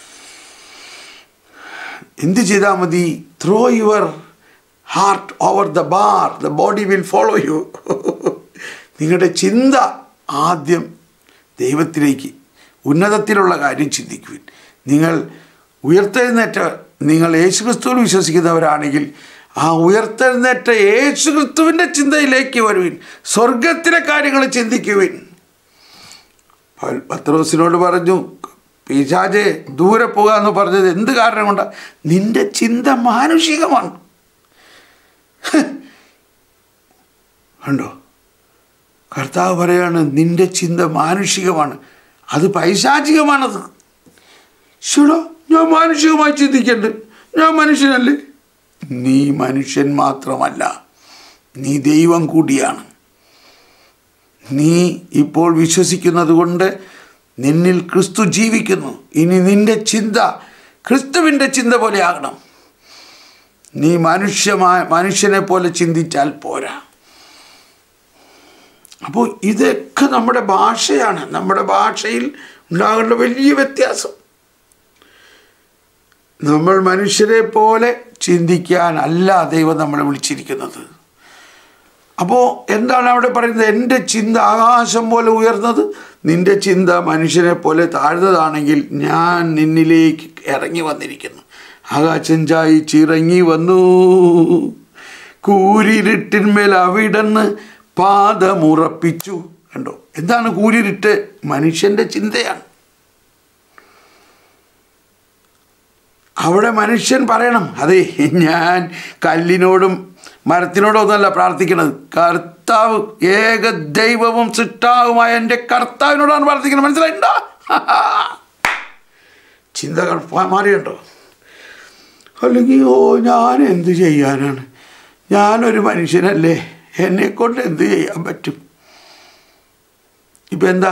എന്ത് ചെയ്താൽ മതി? Throw your heart over the bar, the body will follow you. നിങ്ങളുടെ ചിന്ത ആദ്യം ദൈവത്തിലേക്ക്, ഉന്നതത്തിലുള്ള കാര്യം ചിന്തിക്കുവിൻ. നിങ്ങൾ ഉയർത്തെഴുന്നേറ്റ, നിങ്ങൾ യേശുക്രിസ്തുവിൽ വിശ്വസിക്കുന്നവരാണെങ്കിൽ ആ ഉയർത്തെഴുന്നേറ്റ യേശുക്രിസ്തുവിൻ്റെ ചിന്തയിലേക്ക് വരുവിൻ, സ്വർഗത്തിലെ കാര്യങ്ങൾ ചിന്തിക്കുവിൻ. പത്രോസിനോട് പറഞ്ഞു, പിശാചേ ദൂരെ പോകുക എന്ന് പറഞ്ഞത് എന്ത് കാരണം കൊണ്ടാണ്? നിന്റെ ചിന്ത മാനുഷികമാണ്. കണ്ടോ, കർത്താവ് പറയാണ് നിന്റെ ചിന്ത മാനുഷികമാണ്, അത് പൈശാചികമാണത്. ശരിയോ, ഞാൻ മാനുഷികമായി ചിന്തിക്കണ്ട്, ഞാൻ മനുഷ്യനല്ലേ? നീ മനുഷ്യൻ മാത്രമല്ല, നീ ദൈവം കൂടിയാണ്. നീ ഇപ്പോൾ വിശ്വസിക്കുന്നത് കൊണ്ട് നിന്നിൽ ക്രിസ്തു ജീവിക്കുന്നു. ഇനി നിന്റെ ചിന്ത ക്രിസ്തുവിൻ്റെ ചിന്ത പോലെ ആകണം. നീ മനുഷ്യനെ പോലെ ചിന്തിച്ചാൽ പോരാ. അപ്പോൾ ഇതൊക്കെ നമ്മുടെ ഭാഷയാണ്. നമ്മുടെ ഭാഷയിൽ ഉണ്ടാകേണ്ട വലിയ വ്യത്യാസം. നമ്മൾ മനുഷ്യരെ പോലെ ചിന്തിക്കാനല്ല ദൈവം നമ്മളെ വിളിച്ചിരിക്കുന്നത്. അപ്പോൾ എന്താണ് അവിടെ പറയുന്നത്? എൻ്റെ ചിന്ത ആകാശം പോലെ ഉയർന്നത്, നിൻ്റെ ചിന്ത മനുഷ്യനെ പോലെ താഴ്ന്നതാണെങ്കിൽ ഞാൻ നിന്നിലേക്ക് ഇറങ്ങി വന്നിരിക്കുന്നു. ആകാശം ചായിച്ചിറങ്ങി വന്നു, കൂരിരുട്ടിന്മേൽ അവിടുന്ന് പാദമുറപ്പിച്ചു. കണ്ടോ, എന്താണ് കൂരിരുട്ട്? മനുഷ്യൻ്റെ ചിന്തയാണ്. അവിടെ മനുഷ്യൻ പറയണം, അതെ ഞാൻ കല്ലിനോടും മരത്തിനോടും ഒന്നല്ല പ്രാർത്ഥിക്കുന്നത്, കർത്താവ് ഏക ദൈവവും സൃഷ്ടാവുമായ എൻ്റെ കർത്താവിനോടാണ് പ്രാർത്ഥിക്കുന്നത്. മനസ്സിലായിട്ടോ? ചിന്തകൾ മാറിയുണ്ടോ? അല്ലെങ്കിൽ ഞാൻ എന്ത് ചെയ്യാനാണ്, ഞാനൊരു മനുഷ്യനല്ലേ, എന്നെക്കൊണ്ട് എന്ത് ചെയ്യാൻ പറ്റും? ഇപ്പം എന്താ?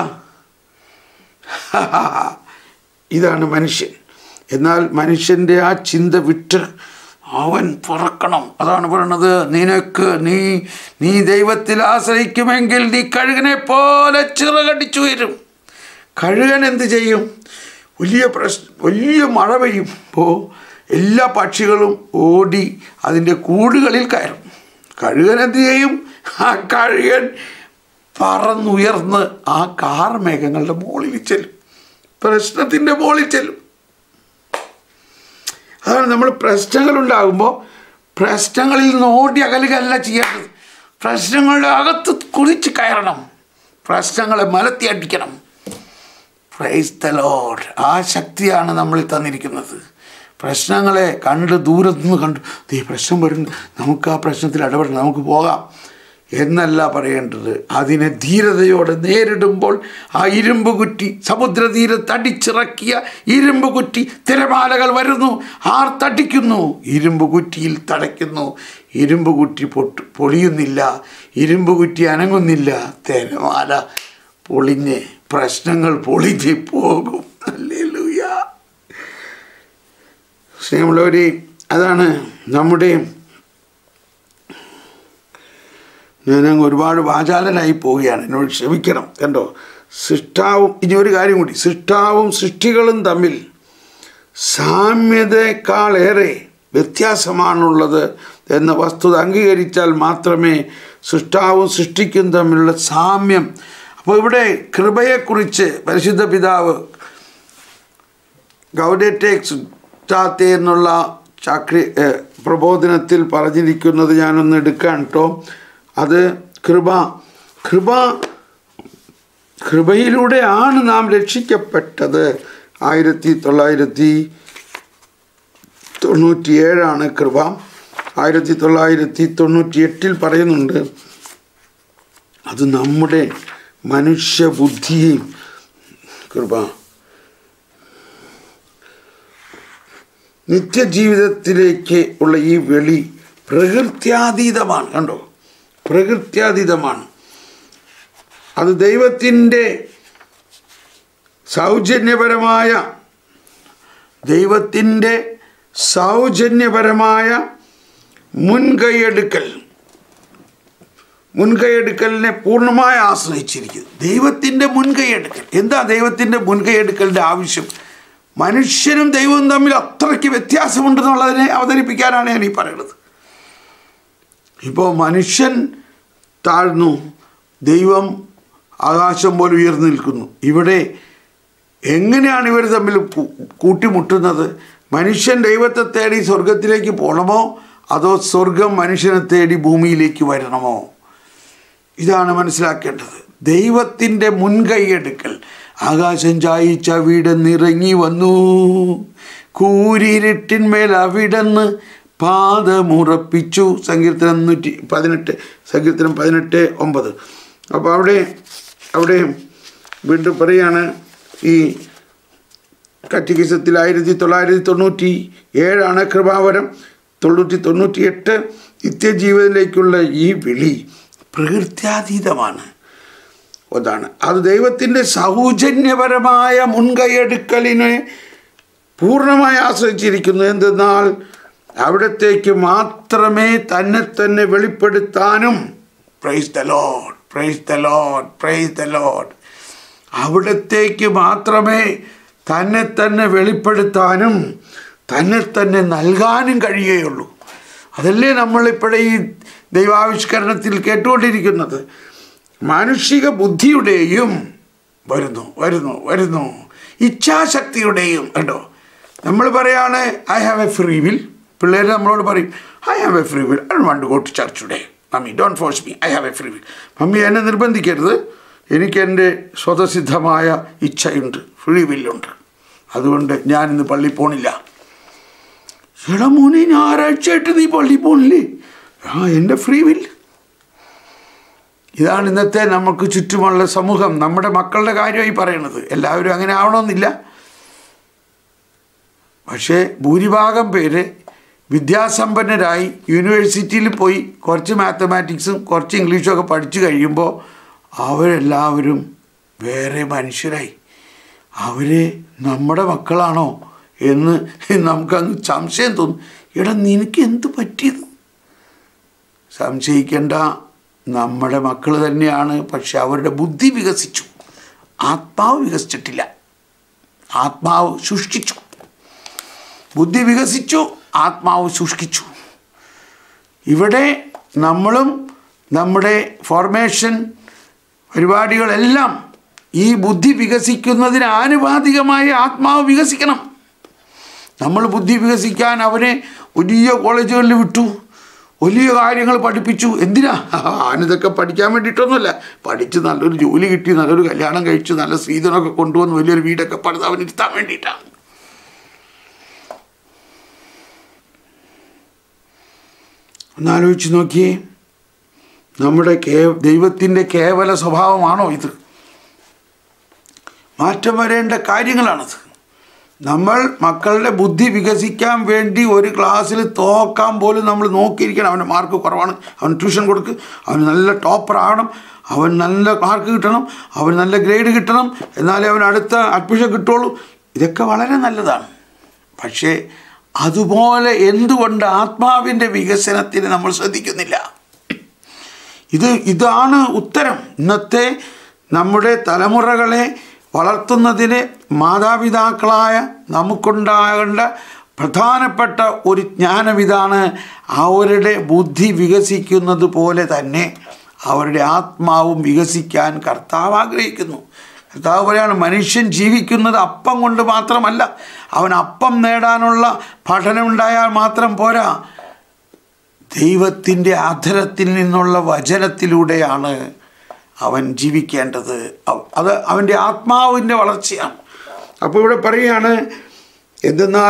ഇതാണ് മനുഷ്യൻ. എന്നാൽ മനുഷ്യൻ്റെ ആ ചിന്ത വിട്ട് അവൻ പറക്കണം. അതാണ് പറയണത്, നീ ദൈവത്തിൽ ആശ്രയിക്കുമെങ്കിൽ നീ കഴുകനെ പോലെ ചിറകടിച്ചു വരും. കഴുകൻ എന്ത് ചെയ്യും? വലിയ മഴ പെയ്യുമ്പോൾ എല്ലാ പക്ഷികളും ഓടി അതിൻ്റെ കൂടുകളിൽ കയറും. കഴുകൻ എന്ത് ചെയ്യും? ആ കഴുകൻ പറന്നുയർന്ന് ആ കാർമേഘങ്ങളുടെ മുകളിൽ ചെല്ലും, പ്രശ്നത്തിൻ്റെ മുകളിൽ ചെല്ലും. അതാണ് നമ്മൾ പ്രശ്നങ്ങളുണ്ടാകുമ്പോൾ പ്രശ്നങ്ങളിൽ നിന്ന് ഓടി അകലുകയല്ല ചെയ്യേണ്ടത്. പ്രശ്നങ്ങളുടെ അകത്ത് കുതിച്ച് കയറണം, പ്രശ്നങ്ങളെ മലത്തി അടിക്കണം. Praise the Lord. ആ ശക്തിയാണ് നമ്മളിൽ തന്നിരിക്കുന്നത്. പ്രശ്നങ്ങളെ ദൂരത്തു നിന്ന് കണ്ടു, ഈ പ്രശ്നം വരുന്നു, നമുക്ക് ആ പ്രശ്നത്തിൽ ഇടപെടണം, നമുക്ക് പോകാം എന്നല്ല പറയേണ്ടത്. അതിനെ ധീരതയോടെ നേരിടുമ്പോൾ ആ ഇരുമ്പ് കുറ്റി, സമുദ്രതീരത്ത് അടിച്ചിറക്കിയ ഇരുമ്പ് കുറ്റി, തിരമാലകൾ വരുന്നു, ആർത്തടിക്കുന്നു, ഇരുമ്പ് കുറ്റിയിൽ തടയ്ക്കുന്നു. ഇരുമ്പ് കുറ്റി പൊളിയുന്നില്ല, ഇരുമ്പ് കുറ്റി അനങ്ങുന്നില്ല, തിരമാല പൊളിഞ്ഞ് പ്രശ്നങ്ങൾ പൊളിഞ്ഞ് പോകും. ഹല്ലേലൂയ. സ്നേഹമുള്ളവരെ, അതാണ് നമ്മുടെ, ഞാനങ്ങ് ഒരുപാട് വാചാലനായി പോവുകയാണ്, എന്നോട് ക്ഷമിക്കണം. കണ്ടോ, സൃഷ്ടാവും, ഇനി ഒരു കാര്യം കൂടി, സൃഷ്ടാവും സൃഷ്ടികളും തമ്മിൽ സാമ്യതയേക്കാളേറെ വ്യത്യാസമാണുള്ളത് എന്ന വസ്തുത അംഗീകരിച്ചാൽ മാത്രമേ സൃഷ്ടാവും സൃഷ്ടിക്കും തമ്മിലുള്ള സാമ്യം. അപ്പോൾ ഇവിടെ കൃപയെക്കുറിച്ച് പരിശുദ്ധ പിതാവ് ഗൗഡേറ്റെ എക്സുൾട്ടാതെ എന്നുള്ള പ്രബോധനത്തിൽ പറഞ്ഞിരിക്കുന്നത് ഞാനൊന്ന് എടുക്കാം കേട്ടോ. അത് കൃപയിലൂടെയാണ് നാം രക്ഷിക്കപ്പെട്ടത്. 1997 കൃപ. 1998 പറയുന്നുണ്ട്, അത് നമ്മുടെ മനുഷ്യബുദ്ധിയെയും കൃപ നിത്യജീവിതത്തിലേക്ക് ഉള്ള ഈ വെളി പ്രകൃത്യാതീതമാണ്. കണ്ടോ, പ്രകൃത്യാതീതമാണ്. അത് ദൈവത്തിൻ്റെ സൗജന്യപരമായ, ദൈവത്തിൻ്റെ സൗജന്യപരമായ മുൻകൈയെടുക്കലിനെ പൂർണ്ണമായി ആശ്രയിച്ചിരിക്കുന്നു. ദൈവത്തിൻ്റെ മുൻകൈയെടുക്കൽ. എന്താ ദൈവത്തിൻ്റെ മുൻകൈയെടുക്കലിൻ്റെ ആവശ്യം? മനുഷ്യനും ദൈവവും തമ്മിൽ അത്രയ്ക്ക് വ്യത്യാസമുണ്ടെന്നുള്ളതിനെ അവതരിപ്പിക്കാനാണ് ഞാൻ ഈ പറയുന്നത്. ഇപ്പോൾ മനുഷ്യൻ താഴ്ന്നു, ദൈവം ആകാശം പോലെ ഉയർന്നു നിൽക്കുന്നു. ഇവിടെ എങ്ങനെയാണ് ഇവർ തമ്മിൽ കൂട്ടിമുട്ടുന്നത്? മനുഷ്യൻ ദൈവത്തെ തേടി സ്വർഗത്തിലേക്ക് പോകണമോ, അതോ സ്വർഗം മനുഷ്യനെ തേടി ഭൂമിയിലേക്ക് വരണമോ? ഇതാണ് മനസ്സിലാക്കേണ്ടത്. ദൈവത്തിൻ്റെ മുൻകൈയെടുക്കൽ. ആകാശം ചായിച്ച അവിടുന്നിറങ്ങി വന്നു, കൂരിരുട്ടിന്മേൽ അവിടുന്ന് പാദമുറപ്പിച്ചു. സങ്കീർത്തനം 18:9. അപ്പോൾ അവിടെ വീണ്ടും പറയാണ്, ഈ കറ്റിക്കിസത്തിൽ 1997 കൃപാവരം, 998 നിത്യജീവനിലേക്കുള്ള ഈ വിളി പ്രകൃത്യാതീതമാണ്. അതാണ് അത് ദൈവത്തിൻ്റെ സൗജന്യപരമായ മുൻകൈയെടുക്കലിനെ പൂർണ്ണമായി ആശ്രയിച്ചിരിക്കുന്നു. എന്തെന്നാൽ അവിടത്തേക്ക് മാത്രമേ തന്നെ വെളിപ്പെടുത്താനും, praise the Lord, praise the Lord, praise the Lord, അവിടത്തേക്ക് മാത്രമേ തന്നെ വെളിപ്പെടുത്താനും തന്നെ നൽകാനും കഴിയുകയുള്ളൂ. അതല്ലേ നമ്മളിപ്പോഴേ ഈ ദൈവാവിഷ്കരണത്തിൽ കേട്ടുകൊണ്ടിരിക്കുന്നത്. മാനുഷിക ബുദ്ധിയുടെയും വരുന്നു ഇച്ഛാശക്തിയുടെയും. കണ്ടോ, നമ്മൾ പറയാണ് I have a free will. പിള്ളേർ നമ്മളോട് പറയും I have a free will, I don't want to go to church today. Mummy don't force me, I have a free will. Mummy എന്നെ നിർബന്ധിക്കരുത്, എനിക്കെൻ്റെ സ്വതസിദ്ധമായ ഇച്ഛയുണ്ട്, ഫ്രീ വില്ലുണ്ട്, അതുകൊണ്ട് ഞാനിന്ന് പള്ളി പോണില്ല. എടാ മോനെ, ഞായറാഴ്ചയായിട്ട് നീ പള്ളി പോണില്ലേ? എൻ്റെ ഫ്രീ വിൽ. ഇതാണ് ഇന്നത്തെ നമുക്ക് ചുറ്റുമുള്ള സമൂഹം. നമ്മുടെ മക്കളുടെ കാര്യമായി പറയണത്. എല്ലാവരും അങ്ങനെ ആവണമെന്നില്ല, പക്ഷേ ഭൂരിഭാഗം പേര് വിദ്യാസമ്പന്നരായി യൂണിവേഴ്സിറ്റിയിൽ പോയി കുറച്ച് മാത്തമാറ്റിക്സും കുറച്ച് ഇംഗ്ലീഷും ഒക്കെ പഠിച്ചു കഴിയുമ്പോൾ അവരെല്ലാവരും വേറെ മനുഷ്യരായി. അവരെ നമ്മുടെ മക്കളാണോ എന്ന് നമുക്കങ്ങ് സംശയം തോന്നും. എടാ നിനക്ക് എന്ത് പറ്റിയത്? സംശയിക്കേണ്ട, നമ്മുടെ മക്കൾ തന്നെയാണ്. പക്ഷെ അവരുടെ ബുദ്ധി വികസിച്ചു, ആത്മാവ് വികസിച്ചിട്ടില്ല. ആത്മാവ് ശുഷ്കിച്ചു. ബുദ്ധി വികസിച്ചു, ആത്മാവ് ശുഷ്കിച്ചു. ഇവിടെ നമ്മളും നമ്മുടെ ഫോർമേഷൻ പരിപാടികളെല്ലാം ഈ ബുദ്ധി വികസിക്കുന്നതിന് ആനുപാതികമായി ആത്മാവ് വികസിക്കണം. നമ്മൾ ബുദ്ധി വികസിക്കാൻ അവനെ വലിയ കോളേജുകളിൽ വിട്ടു, വലിയ കാര്യങ്ങൾ പഠിപ്പിച്ചു. എന്തിനാ? അവനിതൊക്കെ പഠിക്കാൻ വേണ്ടിയിട്ടൊന്നുമല്ല. പഠിച്ച് നല്ലൊരു ജോലി കിട്ടി, നല്ലൊരു കല്യാണം കഴിച്ച്, നല്ല സ്ത്രീധനമൊക്കെ കൊണ്ടുവന്ന് വലിയൊരു വീടൊക്കെ പണിത് അവനിരുത്താൻ വേണ്ടിയിട്ടാണ്. ഒന്നാലോചിച്ച് നോക്കിയേ, നമ്മുടെ ദൈവത്തിൻ്റെ കേവല സ്വഭാവമാണോ ഇത്? മാറ്റം വരേണ്ട കാര്യങ്ങളാണത്. നമ്മൾ മക്കളുടെ ബുദ്ധി വികസിക്കാൻ വേണ്ടി ഒരു ക്ലാസ്സിൽ തോക്കാൻ പോലും നമ്മൾ നോക്കിയിരിക്കണം. അവൻ്റെ മാർക്ക് കുറവാണ്, അവൻ ട്യൂഷൻ കൊടുക്ക്, അവൻ നല്ല ടോപ്പർ ആവണം, അവൻ നല്ല മാർക്ക് കിട്ടണം, അവൻ നല്ല ഗ്രേഡ് കിട്ടണം, എന്നാലേ അവൻ അടുത്ത അഡ്മിഷൻ കിട്ടുള്ളൂ. ഇതൊക്കെ വളരെ നല്ലതാണ്. പക്ഷേ അതുപോലെ എന്തുകൊണ്ട് ആത്മാവിൻ്റെ വികസനത്തിന് നമ്മൾ ശ്രദ്ധിക്കുന്നില്ല? ഇതാണ് ഉത്തരം. ഇന്നത്തെ നമ്മുടെ തലമുറകളെ വളർത്തുന്നതിന് മാതാപിതാക്കളായ നമുക്കുണ്ടാകേണ്ട പ്രധാനപ്പെട്ട ഒരു ജ്ഞാനം ഇതാണ്. അവരുടെ ബുദ്ധി വികസിക്കുന്നത് പോലെ തന്നെ അവരുടെ ആത്മാവും വികസിക്കാൻ കർത്താവ് ആഗ്രഹിക്കുന്നു. കർത്താവ് പറയാണ്, മനുഷ്യൻ ജീവിക്കുന്നത് അപ്പം കൊണ്ട് മാത്രമല്ല. അവൻ അപ്പം നേടാനുള്ള പഠനമുണ്ടായാൽ മാത്രം പോരാ, ദൈവത്തിൻ്റെ അധരത്തിൽ നിന്നുള്ള വചനത്തിലൂടെയാണ് അവൻ ജീവിക്കേണ്ടത്. അത് അവൻ്റെ ആത്മാവിൻ്റെ വളർച്ചയാണ്. അപ്പോൾ ഇവിടെ പറയുകയാണ്, എന്തെന്നാൽ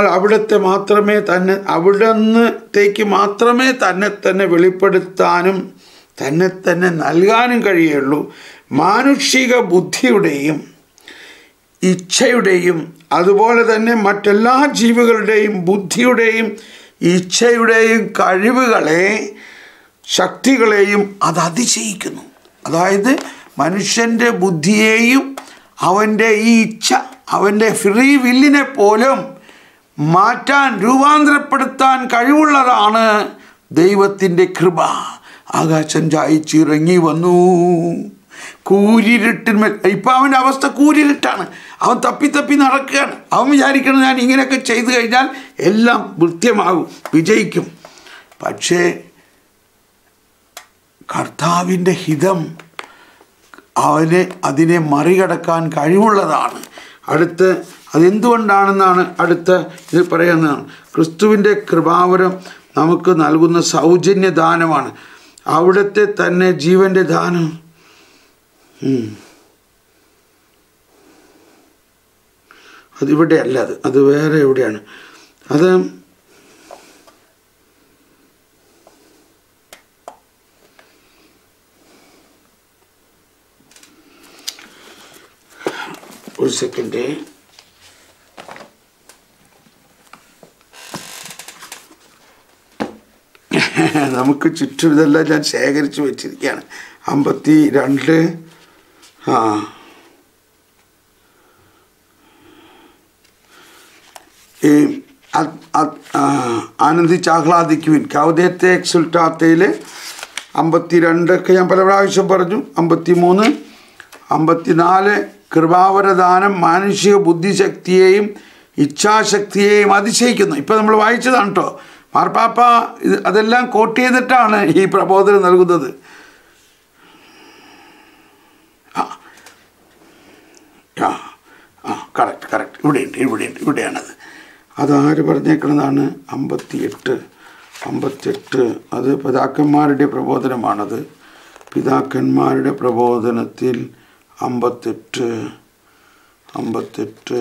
അവിടുന്നത്തേക്ക് മാത്രമേ തന്നെ വെളിപ്പെടുത്താനും തന്നെ നൽകാനും കഴിയുള്ളൂ. മാനുഷിക ബുദ്ധിയുടെയും ഇച്ഛയുടെയും അതുപോലെ തന്നെ മറ്റെല്ലാ ജീവികളുടെയും ബുദ്ധിയുടെയും ഇച്ഛയുടെയും കഴിവുകളെ, ശക്തികളെയും അത് അതിശയിക്കുന്നു. അതായത് മനുഷ്യൻ്റെ ബുദ്ധിയെയും അവൻ്റെ ഈ ഇച്ഛ, അവൻ്റെ ഫ്രീ വില്ലിനെ പോലും മാറ്റാൻ, രൂപാന്തരപ്പെടുത്താൻ കഴിവുള്ളതാണ് ദൈവത്തിൻ്റെ കൃപ. ആകാശം ചായച്ചിറങ്ങി വന്നു. കൂരിരുട്ടിന്മേൽ, ഇപ്പം അവൻ്റെ അവസ്ഥ കൂരിരുട്ടാണ്. അവൻ തപ്പി നടക്കുകയാണ്. അവൻ വിചാരിക്കണം ഞാൻ ഇങ്ങനെയൊക്കെ ചെയ്തു കഴിഞ്ഞാൽ എല്ലാം കൃത്യമാകും, വിജയിക്കും. പക്ഷേ കർത്താവിൻ്റെ ഹിതം അതിനെ മറികടക്കാൻ കഴിവുള്ളതാണ്. അതെന്തുകൊണ്ടാണെന്നാണ് അടുത്ത ഇത് പറയുന്നതാണ്. ക്രിസ്തുവിൻ്റെ കൃപാവരം നമുക്ക് നൽകുന്ന സൗജന്യ ദാനമാണ്. അവിടുത്തെ തന്നെ ജീവൻ്റെ ദാനം. അതിവിടെ അല്ല, അത് വേറെ എവിടെയാണ്. അത് ഒരു സെക്കൻഡ്. നമുക്ക് ചുറ്റും ഇതെല്ലാം ഞാൻ ശേഖരിച്ച് വെച്ചിരിക്കുകയാണ്. 52 ആനന്ദിച്ചാഹ്ലാദിക്കുവിൻ. കൗദേത്തെ എക്സുൽട്ടാത്തയിൽ 52 ഒക്കെ ഞാൻ പല പ്രാവശ്യം പറഞ്ഞു. 53, 54 കൃപാവരദാനം മാനുഷിക ബുദ്ധിശക്തിയെയും ഇച്ഛാശക്തിയെയും അതിശയിക്കുന്നു. ഇപ്പം നമ്മൾ വായിച്ചതാണ് കേട്ടോ. മാർപ്പാപ്പ അതെല്ലാം കോട്ട് ചെയ്തിട്ടാണ് ഈ പ്രബോധനം നൽകുന്നത്. കറക്റ്റ് ഇവിടെയാണത്. അതാര് പറഞ്ഞേക്കുന്നതാണ്? 58 അത് പിതാക്കന്മാരുടെ പ്രബോധനമാണത്. പിതാക്കന്മാരുടെ പ്രബോധനത്തിൽ 58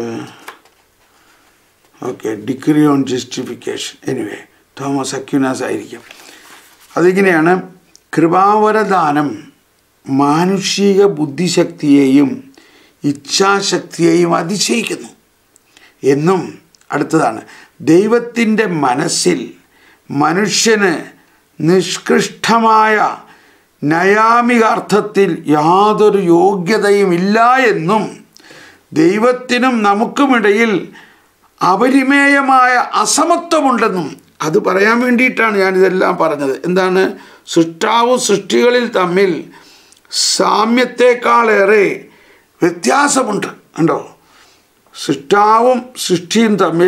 okay, decree on justification. Anyway Thomas Aquinas ആയിരിക്കും. അതിങ്ങനെയാണ്: കൃപാവരദാനം മാനുഷിക ബുദ്ധിശക്തിയെയും ഇച്ഛാശക്തിയെയും അതിശയിക്കുന്നു എന്നും, അടുത്തതാണ്, ദൈവത്തിൻ്റെ മനസ്സിൽ മനുഷ്യന് നിഷ്കൃഷ്ടമായ നൈയാമികാർത്ഥത്തിൽ യാതൊരു യോഗ്യതയും ഇല്ല എന്നും, ദൈവത്തിനും നമുക്കുമിടയിൽ അപരിമേയമായ അസമത്വമുണ്ടെന്നും. അത് പറയാൻ വേണ്ടിയിട്ടാണ് ഞാനിതെല്ലാം പറഞ്ഞത്. എന്താണ്? സൃഷ്ടാവും സൃഷ്ടികളിൽ തമ്മിൽ സാമ്യത്തെക്കാളേറെ വ്യത്യാസമുണ്ട്. കണ്ടോ? സൃഷ്ടാവും സൃഷ്ടിയും തമ്മിൽ,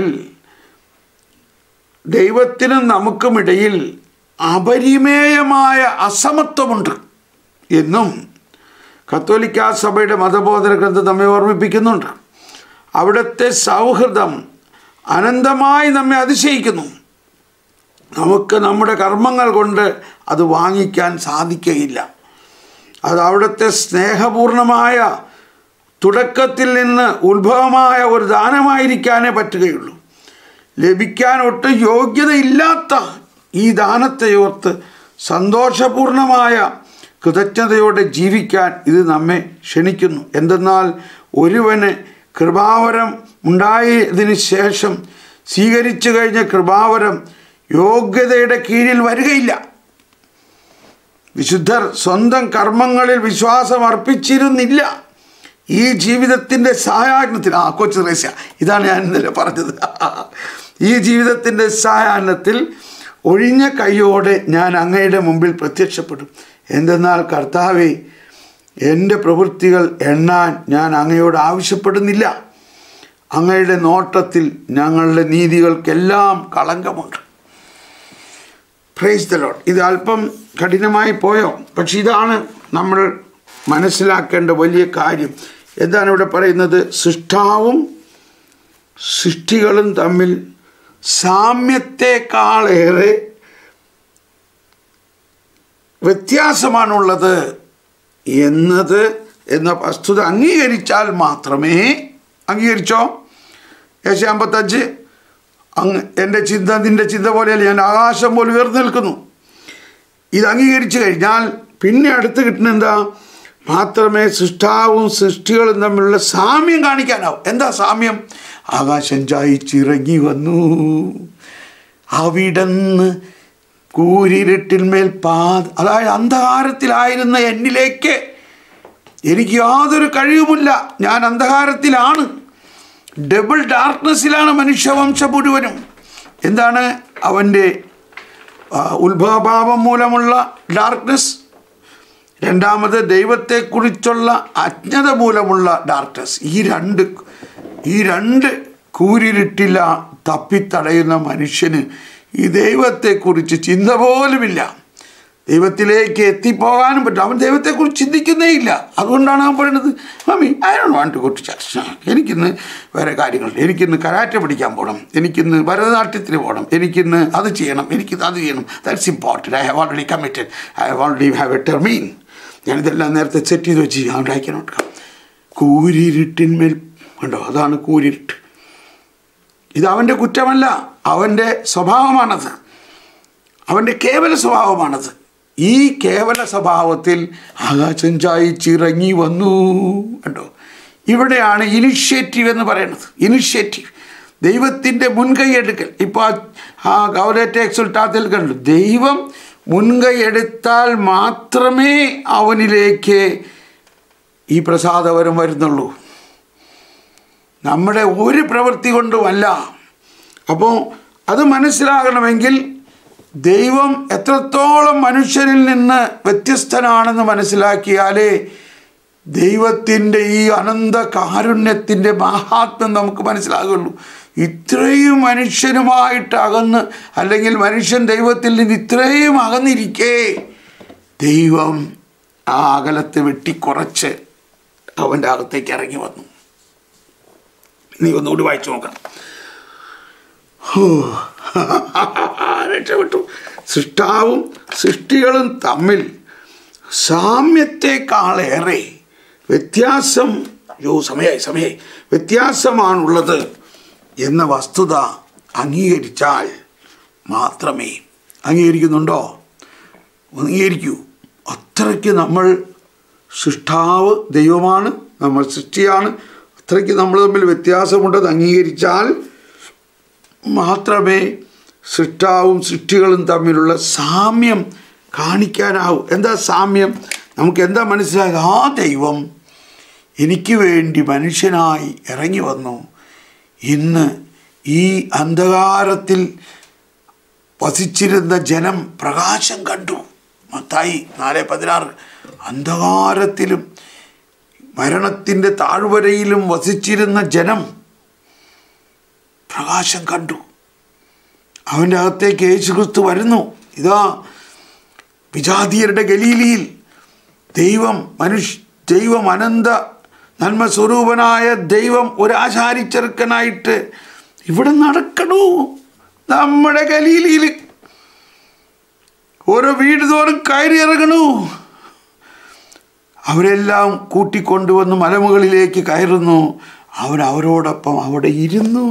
ദൈവത്തിനും നമുക്കുമിടയിൽ അപരിമേയമായ അസമത്വമുണ്ട് എന്നും കത്തോലിക്കാ സഭയുടെ മതബോധന ഗ്രന്ഥം നമ്മെ ഓർമ്മിപ്പിക്കുന്നുണ്ട്. അവിടുത്തെ സൗഹൃദം അനന്തമായി നമ്മെ അതിശയിക്കുന്നു. നമുക്ക് നമ്മുടെ കർമ്മങ്ങൾ കൊണ്ട് അത് വാങ്ങിക്കാൻ സാധിക്കുകയില്ല. അത് അവിടുത്തെ സ്നേഹപൂർണമായ തുടക്കത്തിൽ നിന്ന് ഉത്ഭവമായ ഒരു ദാനമായിരിക്കാനേ പറ്റുകയുള്ളൂ. ലഭിക്കാൻ ഒട്ടും യോഗ്യതയില്ലാത്ത ഈ ദാനത്തെ ഓർത്ത് സന്തോഷപൂർണമായ കൃതജ്ഞതയോടെ ജീവിക്കാൻ ഇത് നമ്മെ ക്ഷണിക്കുന്നു. എന്തെന്നാൽ ഒരുവന് കൃപാവരം ഉണ്ടായതിനു ശേഷം സ്വീകരിച്ചു കഴിഞ്ഞ കൃപാവരം യോഗ്യതയുടെ കീഴിൽ വരികയില്ല. വിശുദ്ധർ സ്വന്തം കർമ്മങ്ങളിൽ വിശ്വാസം അർപ്പിച്ചിരുന്നില്ല. ഈ ജീവിതത്തിൻ്റെ സായാഹ്നത്തിൽ, കൊച്ചു റേസ്യ, ഇതാണ് ഞാൻ ഇന്നലെ പറഞ്ഞത്. ഈ ജീവിതത്തിൻ്റെ സായാഹ്നത്തിൽ ഒഴിഞ്ഞ കൈയോടെ ഞാൻ അങ്ങയുടെ മുമ്പിൽ പ്രത്യക്ഷപ്പെടും. എന്തെന്നാൽ കർത്താവേ, എൻ്റെ പ്രവൃത്തികൾ എണ്ണാൻ ഞാൻ അങ്ങയോട് ആവശ്യപ്പെടുന്നില്ല. അങ്ങയുടെ നോട്ടത്തിൽ ഞങ്ങളുടെ നീതികൾക്കെല്ലാം കളങ്കമുണ്ട്. Praise the Lord. ഇത് അല്പം കഠിനമായി പോയോ? പക്ഷെ ഇതാണ് നമ്മൾ മനസ്സിലാക്കേണ്ട വലിയ കാര്യം. എന്താണ് ഇവിടെ പറയുന്നത്? സൃഷ്ടാവും സൃഷ്ടികളും തമ്മിൽ സാമ്യത്തെക്കാളേറെ വ്യത്യാസമാണുള്ളത് എന്ന വസ്തുത അംഗീകരിച്ചാൽ മാത്രമേ, അംഗീകരിച്ചോ? യേശയ്യാ 55 എൻ്റെ ചിന്ത നിൻ്റെ ചിന്ത പോലെയല്ല, ഞാൻ ആകാശം പോലെ ഉയർന്നു നിൽക്കുന്നു. ഇത് അംഗീകരിച്ചു കഴിഞ്ഞാൽ പിന്നെ അടുത്ത് കിട്ടുന്ന എന്താ? മാത്രമേ സൃഷ്ടാവും സൃഷ്ടികളും തമ്മിലുള്ള സാമ്യം കാണിക്കാനാവും. എന്താ സാമ്യം? ആകാശം ചായിച്ചിറങ്ങി വന്നു, അവിടന്ന് കൂരിരുട്ടിന്മേൽ അതായത് അന്ധകാരത്തിലായിരുന്ന എന്നിലേക്ക് എനിക്ക് യാതൊരു കഴിവുമില്ല, ഞാൻ അന്ധകാരത്തിലാണ്. ഡബിൾ ഡാർക്ക്നെസ്സിലാണ് മനുഷ്യവംശം മുഴുവനും. എന്താണ് അവൻ്റെ ഉത്ഭവഭാവം മൂലമുള്ള ഡാർക്ക്നെസ്, രണ്ടാമത് ദൈവത്തെക്കുറിച്ചുള്ള അജ്ഞത മൂലമുള്ള ഡാർക്ക്നെസ്. ഈ രണ്ട് കൂരിരുട്ടില തപ്പിത്തടയുന്ന മനുഷ്യന് ഈ ദൈവത്തെക്കുറിച്ച് ചിന്ത പോലുമില്ല. ദൈവത്തിലേക്ക് എത്തിപ്പോകാനും പറ്റും. അവൻ ദൈവത്തെക്കുറിച്ച് ചിന്തിക്കുന്നേ ഇല്ല. അതുകൊണ്ടാണ് അവൻ പറയുന്നത്, mummy I don't want to go to church, എനിക്കിന്ന് വേറെ കാര്യങ്ങളുണ്ട്, എനിക്കിന്ന് കരാട്ടെ പഠിക്കാൻ പോകണം, എനിക്കിന്ന് ഭരതനാട്യത്തിന് പോകണം, എനിക്കിന്ന് അത് ചെയ്യണം, എനിക്കിത് അത് ചെയ്യണം, that's important, I have already committed, I have already have a ടെർമീൻ. ഞാനിതെല്ലാം നേരത്തെ സെറ്റ് ചെയ്ത് വെച്ച് അവൻ അയക്കാനോട്ട്. കൂരിരുട്ടിന്മേൽ കണ്ടോ, അതാണ് കൂരിരുട്ട്. ഇത് അവൻ്റെ കുറ്റമല്ല, അവൻ്റെ സ്വഭാവമാണത്, അവൻ്റെ കേവല സ്വഭാവമാണത്. ഈ കേവല സ്വഭാവത്തിൽ ആകാശം ചായിച്ചിറങ്ങി വന്നു. കണ്ടോ, ഇവിടെയാണ് ഇനിഷ്യേറ്റീവ് എന്ന് പറയുന്നത്. ഇനിഷ്യേറ്റീവ്, ദൈവത്തിൻ്റെ മുൻകൈ എടുക്കൽ. ഇപ്പോൾ ആ ഗൗലേറ്റെ എക്സുൽട്ടാത്തിൽ കണ്ടു, ദൈവം മുൻകൈ എടുത്താൽ മാത്രമേ അവനിലേക്ക് ഈ പ്രസാദവരം വരുന്നുള്ളൂ, നമ്മുടെ ഒരു പ്രവൃത്തി കൊണ്ടുമല്ല. അപ്പോൾ അത് മനസ്സിലാകണമെങ്കിൽ ദൈവം എത്രത്തോളം മനുഷ്യരിൽ നിന്ന് വ്യത്യസ്തനാണെന്ന് മനസ്സിലാക്കിയാലേ ദൈവത്തിൻ്റെ ഈ അനന്ത കാരുണ്യത്തിൻ്റെ മഹാത്മ്യം നമുക്ക് മനസ്സിലാകുള്ളൂ. ഇത്രയും മനുഷ്യനുമായിട്ട് അകന്ന്, അല്ലെങ്കിൽ മനുഷ്യൻ ദൈവത്തിൽ നിന്ന് ഇത്രയും അകന്നിരിക്കെ ദൈവം ആ അകലത്തെ വെട്ടിക്കുറച്ച് അവൻ്റെ അകത്തേക്ക് ഇറങ്ങി വന്നു. നീ ഒന്നുകൂടി വായിച്ചു നോക്കണം. രക്ഷപ്പെട്ടു. സൃഷ്ടാവും സൃഷ്ടികളും തമ്മിൽ സാമ്യത്തെക്കാളേറെ വ്യത്യാസം സമയായി വ്യത്യാസമാണുള്ളത് എന്ന വസ്തുത അംഗീകരിച്ചാൽ മാത്രമേ, അംഗീകരിക്കുന്നുണ്ടോ? അംഗീകരിക്കൂ. അത്രയ്ക്ക് നമ്മൾ സൃഷ്ടാവ് ദൈവമാണ്, നമ്മൾ സൃഷ്ടിയാണ്, അത്രയ്ക്ക് നമ്മൾ തമ്മിൽ വ്യത്യാസമുണ്ടെന്ന് അംഗീകരിച്ചാൽ മാത്രമേ സൃഷ്ടാവും സൃഷ്ടികളും തമ്മിലുള്ള സാമ്യം കാണിക്കാനാവും. എന്താ സാമ്യം? നമുക്ക് എന്താ മനസ്സിലാകുക? ആ ദൈവം എനിക്ക് വേണ്ടി മനുഷ്യനായി ഇറങ്ങി വന്നു. ഇന്ന് ഈ അന്ധകാരത്തിൽ വസിച്ചിരുന്ന ജനം പ്രകാശം കണ്ടു. മത്തായി 4:16. അന്ധകാരത്തിലും മരണത്തിൻ്റെ താഴ്വരയിലും വസിച്ചിരുന്ന ജനം പ്രകാശം കണ്ടു. അവൻ്റെ അകത്തേക്ക് യേശുക്രിസ്തു വരുന്നു. ഇതാ വിജാതീയരുടെ ഗലീലിയിൽ ദൈവം അനന്ത നന്മ സ്വരൂപനായ ദൈവം ഒരു ആശാരിച്ചെറുക്കനായിട്ട് ഇവിടെ നടക്കണു. നമ്മുടെ ഗലീലിയിൽ ഓരോ വീട് തോറും കയറി ഇറങ്ങണു. അവരെല്ലാം കൂട്ടിക്കൊണ്ടുവന്ന് മലമുകളിലേക്ക് കയറുന്നു. അവരോടൊപ്പം അവിടെ ഇരുന്നു.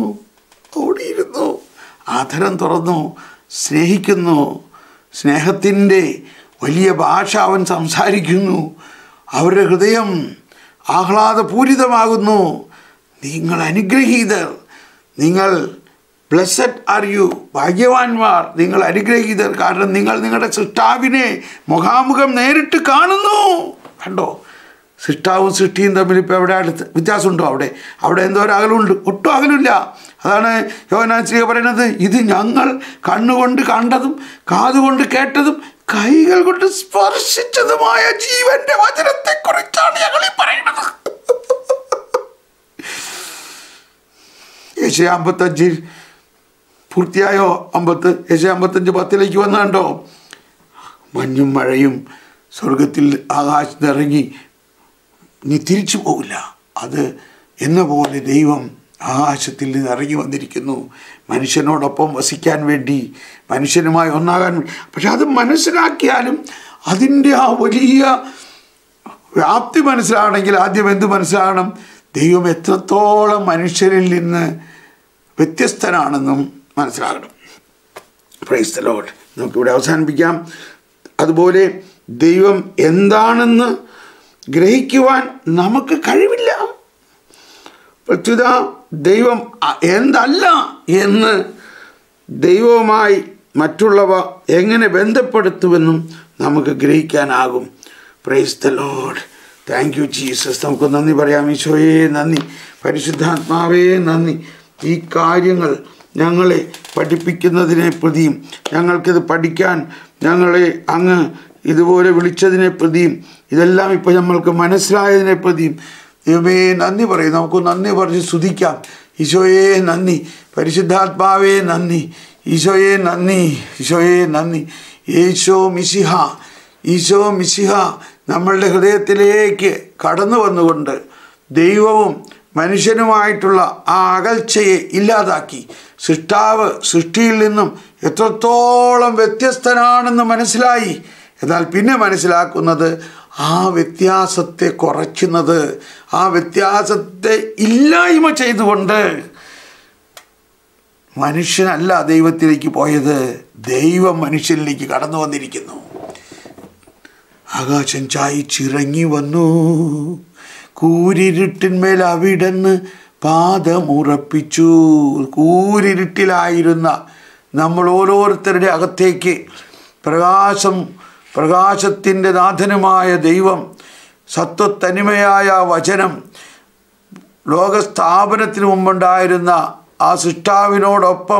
ആധരം തുറന്നു സ്നേഹിക്കുന്നു. സ്നേഹത്തിൻ്റെ വലിയ ഭാഷ അവൻ സംസാരിക്കുന്നു. അവരുടെ ഹൃദയം ആഹ്ലാദപൂരിതമാകുന്നു. നിങ്ങൾ അനുഗ്രഹീതർ, നിങ്ങൾ ബ്ലെസ്സഡ് ആർ യു, ഭാഗ്യവാന്മാർ, നിങ്ങൾ അനുഗ്രഹീതർ, കാരണം നിങ്ങൾ നിങ്ങളുടെ സൃഷ്ടാവിനെ മുഖാമുഖം നേരിട്ട് കാണുന്നു. കണ്ടോ, സൃഷ്ടാവും സൃഷ്ടിയും തമ്മിൽ ഇപ്പോൾ എവിടെ അടുത്ത് വ്യത്യാസമുണ്ടോ? അവിടെ എന്തോ ഒരു അകലുണ്ട്? ഒട്ടും അകലില്ല. അതാണ് യോഹന്നാൻ ശ്ലീഹ പറയുന്നത്, ഇത് ഞങ്ങൾ കണ്ണുകൊണ്ട് കണ്ടതും കാതുകൊണ്ട് കേട്ടതും കൈകൾ കൊണ്ട് സ്പർശിച്ചതുമായ ജീവന്റെ വചനത്തെക്കുറിച്ചാണ് ഞങ്ങൾ ഈ പറയുന്നത്. യെശയ്യാ 55 പൂർത്തിയായോ? 55:10 വന്നാണ്ടോ? മഞ്ഞും മഴയും സ്വർഗത്തിൽ ആകാശത്തിറങ്ങി നീ തിരിച്ചു പോകില്ല. അത് എന്ന പോലെ ദൈവം ആകാശത്തിൽ നിന്ന് ഇറങ്ങി വന്നിരിക്കുന്നു മനുഷ്യനോടൊപ്പം വസിക്കാൻ വേണ്ടി, മനുഷ്യനുമായി ഒന്നാകാൻ വേണ്ടി. പക്ഷെ അത് മനസ്സിലാക്കിയാലും അതിൻ്റെ ആ വലിയ വ്യാപ്തി മനസ്സിലാകണമെങ്കിൽ ആദ്യം എന്ത് മനസ്സിലാകണം? ദൈവം എത്രത്തോളം മനുഷ്യരിൽ നിന്ന് വ്യത്യസ്തനാണെന്നും മനസ്സിലാകണം. Praise the Lord. നമുക്കിവിടെ അവസാനിപ്പിക്കാം. അതുപോലെ ദൈവം എന്താണെന്ന് ഗ്രഹിക്കുവാൻ നമുക്ക് കഴിവില്ല. പ്രത്യുത ദൈവം എന്തല്ല എന്ന് ദൈവവുമായി മറ്റുള്ളവ എങ്ങനെ ബന്ധപ്പെടുത്തുമെന്നും നമുക്ക് ഗ്രഹിക്കാനാകും. Praise the Lord. Thank you Jesus. നമുക്ക് നന്ദി പറയാം. ഈശോയെ നന്ദി, പരിശുദ്ധാത്മാവേ നന്ദി. ഈ കാര്യങ്ങൾ ഞങ്ങളെ പഠിപ്പിക്കുന്നതിനെ പ്രതിയും ഞങ്ങൾക്കിത് പഠിക്കാൻ ഞങ്ങളെ അങ്ങ് ഇതുപോലെ വിളിച്ചതിനെ പ്രതിയും ഇതെല്ലാം ഇപ്പോൾ നമ്മൾക്ക് മനസ്സിലായതിനെ പ്രതിയും ദൈവമേ നന്ദി പറയും. നമുക്ക് നന്ദി പറഞ്ഞ് സ്തുതിക്കാം. ഈശോയെ നന്ദി, പരിശുദ്ധാത്മാവേ നന്ദി, ഈശോയെ നന്ദി, ഈശോയെ നന്ദി. ഈശോ മിശിഹ നമ്മളുടെ ഹൃദയത്തിലേക്ക് കടന്നു വന്നുകൊണ്ട് ദൈവവും മനുഷ്യനുമായിട്ടുള്ള ആ അകൽച്ചയെ ഇല്ലാതാക്കി സൃഷ്ടാവ് സൃഷ്ടിയിൽ നിന്നും എത്രത്തോളം വ്യത്യസ്തനാണെന്ന് മനസ്സിലായി. എന്നാൽ പിന്നെ മനസ്സിലാക്കുന്നത് ആ വ്യത്യാസത്തെ കുറയ്ക്കുന്നത്, ആ വ്യത്യാസത്തെ ഇല്ലായ്മ ചെയ്തുകൊണ്ട് മനുഷ്യനല്ല ദൈവത്തിലേക്ക് പോയത്, ദൈവം മനുഷ്യനിലേക്ക് കടന്നു വന്നിരിക്കുന്നു. ആകാശം ചായിച്ചിറങ്ങി വന്നു, കൂരിരുട്ടിന്മേൽ അവിടുന്ന് പാദമുറപ്പിച്ചു. കൂരിരുട്ടിലായിരുന്ന നമ്മൾ ഓരോരുത്തരുടെ അകത്തേക്ക് പ്രകാശത്തിൻ്റെ നാഥനുമായ ദൈവം, സത്വത്തനിമയായ വചനം, ലോകസ്ഥാപനത്തിന് മുമ്പുണ്ടായിരുന്ന ആ സൃഷ്ടാവിനോടൊപ്പം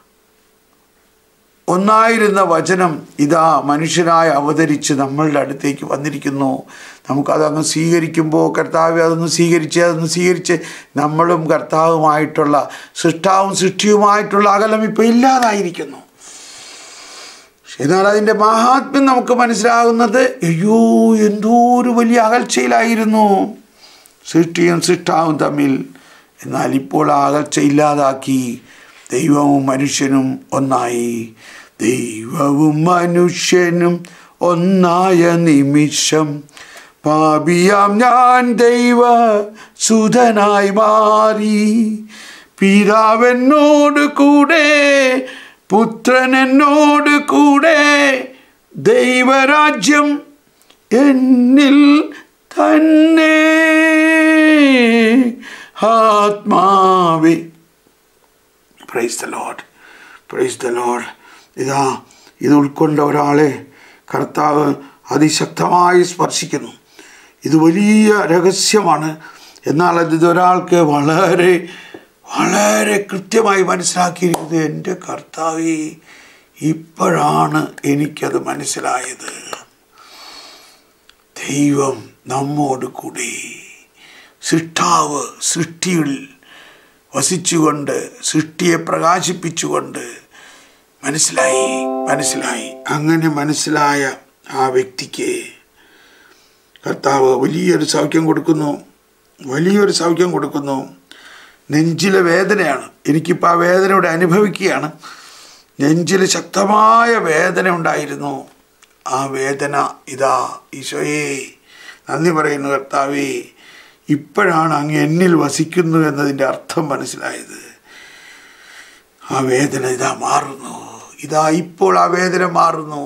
ഒന്നായിരുന്ന വചനം ഇതാ മനുഷ്യനായി അവതരിച്ച് നമ്മളുടെ അടുത്തേക്ക് വന്നിരിക്കുന്നു. നമുക്കതങ്ങ് സ്വീകരിക്കുമ്പോൾ കർത്താവ് അതൊന്ന് സ്വീകരിച്ച് നമ്മളും കർത്താവുമായിട്ടുള്ള സൃഷ്ടാവും സൃഷ്ടിയുമായിട്ടുള്ള അകലം ഇപ്പോൾ ഇല്ലാതായിരിക്കുന്നു. എന്നാൽ അതിൻ്റെ മഹാത്മ്യം നമുക്ക് മനസ്സിലാകുന്നത്, അയ്യോ എന്തോ ഒരു വലിയ അകൽച്ചയിലായിരുന്നു സൃഷ്ടിയും സൃഷ്ടാവും തമ്മിൽ. എന്നാൽ ഇപ്പോൾ ആ അകൽച്ച ഇല്ലാതാക്കി ദൈവവും മനുഷ്യനും ഒന്നായി. ദൈവവും മനുഷ്യനും ഒന്നായ നിമിഷം പാപിയാം ഞാൻ ദൈവ സുതനായി മാറി. പിതാവെന്നോട് കൂടെ, പുത്രൻ എന്നോട് കൂടെ, ദൈവരാജ്യം എന്നിൽ തന്നെ. ആത്മാവേ, praise the Lord, praise the Lord. ഇത് ഉൾക്കൊണ്ട ഒരാളെ കർത്താവ് അതിശക്തമായി സ്പർശിക്കുന്നു. ഇത് വലിയ രഹസ്യമാണ്. എന്നാൽ ഇതൊരാൾക്ക് വളരെ വളരെ കൃത്യമായി മനസ്സിലാക്കിയിരിക്കുന്നത്, എൻ്റെ കർത്താവേ ഇപ്പോഴാണ് എനിക്കത് മനസ്സിലായത്. ദൈവം നമ്മോട് കൂടി, സൃഷ്ടാവ് സൃഷ്ടിയിൽ വസിച്ചുകൊണ്ട് സൃഷ്ടിയെ പ്രകാശിപ്പിച്ചുകൊണ്ട് മനസ്സിലായി. അങ്ങനെ മനസ്സിലായ ആ വ്യക്തിക്ക് കർത്താവ് വലിയൊരു സൗഖ്യം കൊടുക്കുന്നു. നെഞ്ചിലെ വേദനയാണ്. എനിക്കിപ്പോൾ ആ വേദനയോടെ അനുഭവിക്കുകയാണ്. നെഞ്ചിൽ ശക്തമായ വേദന ഉണ്ടായിരുന്നു. ആ വേദന ഇതാ ഈശോയെ നന്ദി പറയുന്നു. കർത്താവേ ഇപ്പോഴാണ് അങ്ങ് എന്നിൽ വസിക്കുന്നു എന്നതിൻ്റെ അർത്ഥം മനസ്സിലായത്. ആ വേദന ഇതാ മാറുന്നു. ഇപ്പോൾ ആ വേദന മാറുന്നു.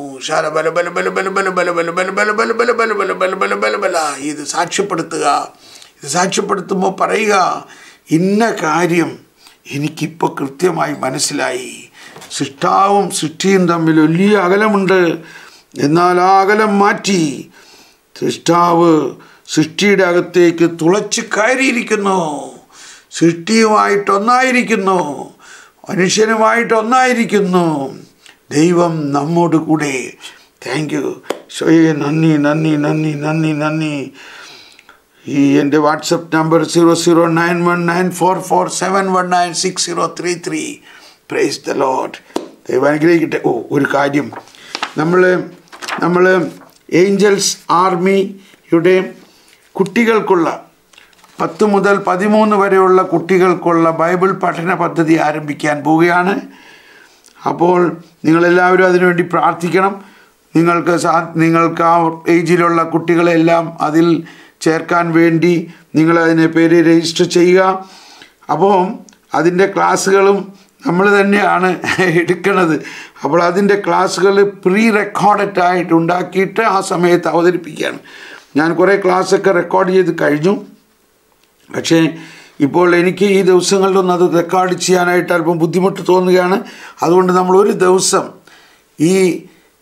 ഇത് സാക്ഷ്യപ്പെടുത്തുമ്പോൾ പറയുക, ഇന്ന കാര്യം എനിക്കിപ്പോൾ കൃത്യമായി മനസ്സിലായി. സൃഷ്ടാവും സൃഷ്ടിയും തമ്മിൽ വലിയ അകലമുണ്ട്. എന്നാൽ ആ അകലം മാറ്റി സൃഷ്ടാവ് സൃഷ്ടിയുടെ അകത്തേക്ക് തുളച്ച് കയറിയിരിക്കുന്നു. സൃഷ്ടിയുമായിട്ടൊന്നായിരിക്കുന്നു, മനുഷ്യനുമായിട്ടൊന്നായിരിക്കുന്നു. ദൈവം നമ്മോട് കൂടെ. താങ്ക് യു ഷോയെ, നന്ദി. ഈ എൻ്റെ WhatsApp number 00919447196033. Praise the Lord. ദൈവം അനുഗ്രഹിക്കട്ടെ. ഒരു കാര്യം, നമ്മൾ ഏഞ്ചൽസ് ആർമിയുടെ കുട്ടികൾക്കുള്ള 10 മുതൽ 13 വരെയുള്ള കുട്ടികൾക്കുള്ള ബൈബിൾ പഠന പദ്ധതി ആരംഭിക്കാൻ പോവുകയാണ്. അപ്പോൾ നിങ്ങളെല്ലാവരും അതിനുവേണ്ടി പ്രാർത്ഥിക്കണം. നിങ്ങൾക്ക് ആ ഏജിലുള്ള കുട്ടികളെല്ലാം അതിൽ ചേർക്കാൻ വേണ്ടി നിങ്ങളതിനെ പേര് രജിസ്റ്റർ ചെയ്യുക. അപ്പോൾ അതിൻ്റെ ക്ലാസ്സുകളും നമ്മൾ തന്നെയാണ് എടുക്കുന്നത്. അപ്പോൾ അതിൻ്റെ ക്ലാസ്സുകൾ പ്രീ റെക്കോർഡഡ് ആയിട്ട് ഉണ്ടാക്കിയിട്ട് ആ സമയത്ത് അവതരിപ്പിക്കുകയാണ്. ഞാൻ കുറേ ക്ലാസ്സൊക്കെ റെക്കോർഡ് ചെയ്ത് കഴിഞ്ഞു. പക്ഷേ ഇപ്പോൾ എനിക്ക് ഈ ദിവസങ്ങളിലൊന്നും അത് റെക്കോർഡ് ചെയ്യാനായിട്ട് അല്പം ബുദ്ധിമുട്ട് തോന്നുകയാണ്. അതുകൊണ്ട് നമ്മൾ ഒരു ദിവസം ഈ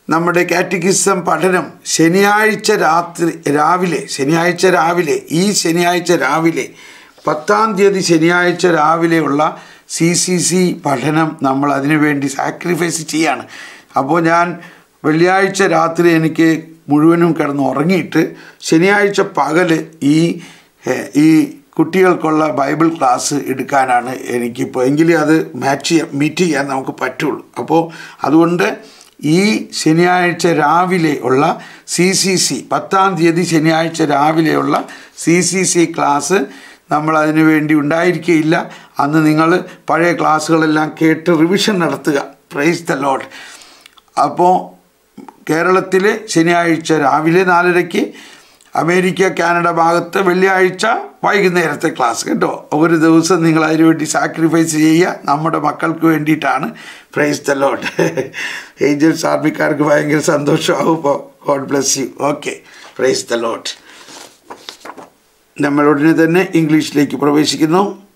നമ്മുടെ കാറ്റക്കിസം പഠനം ശനിയാഴ്ച രാവിലെ ഈ ശനിയാഴ്ച രാവിലെ 10-ാം തീയതി ശനിയാഴ്ച രാവിലെയുള്ള CCC പഠനം നമ്മൾ അതിനു വേണ്ടി സാക്രിഫൈസ് ചെയ്യാണ്. അപ്പോൾ ഞാൻ വെള്ളിയാഴ്ച രാത്രി എനിക്ക് മുഴുവനും കിടന്ന് ഉറങ്ങിയിട്ട് ശനിയാഴ്ച പകൽ ഈ കുട്ടികൾക്കുള്ള ബൈബിൾ ക്ലാസ് എടുക്കാനാണ് എനിക്കിപ്പോൾ. എങ്കിലും അത് മീറ്റ് ചെയ്യാൻ നമുക്ക് പറ്റുള്ളൂ. അപ്പോൾ അതുകൊണ്ട് ഈ ശനിയാഴ്ച രാവിലെ ഉള്ള CCC 10-ാം തീയതി ശനിയാഴ്ച രാവിലെയുള്ള CCC ക്ലാസ് നമ്മൾ അതിനു വേണ്ടി ഉണ്ടായിരിക്കുകയില്ല. അന്ന് നിങ്ങൾ പഴയ ക്ലാസ്സുകളെല്ലാം കേട്ട് റിവിഷൻ നടത്തുക. Praise the Lord. അപ്പോൾ കേരളത്തിൽ ശനിയാഴ്ച രാവിലെ 4:30, അമേരിക്ക കാനഡ ഭാഗത്ത് വെള്ളിയാഴ്ച വൈകുന്നേരത്തെ ക്ലാസ് കേട്ടോ. ഒരു ദിവസം നിങ്ങൾ അതിനു വേണ്ടി സാക്രിഫൈസ് ചെയ്യുക. നമ്മുടെ മക്കൾക്ക് വേണ്ടിയിട്ടാണ്. Praise the Lord. ഏഞ്ചൽസ് ആർമിക്കാർക്ക് ഭയങ്കര സന്തോഷമാവും. ഇപ്പോൾ God bless you. Okay, praise the Lord. നമ്മൾ ഉടനെ തന്നെ ഇംഗ്ലീഷിലേക്ക് പ്രവേശിക്കുന്നു.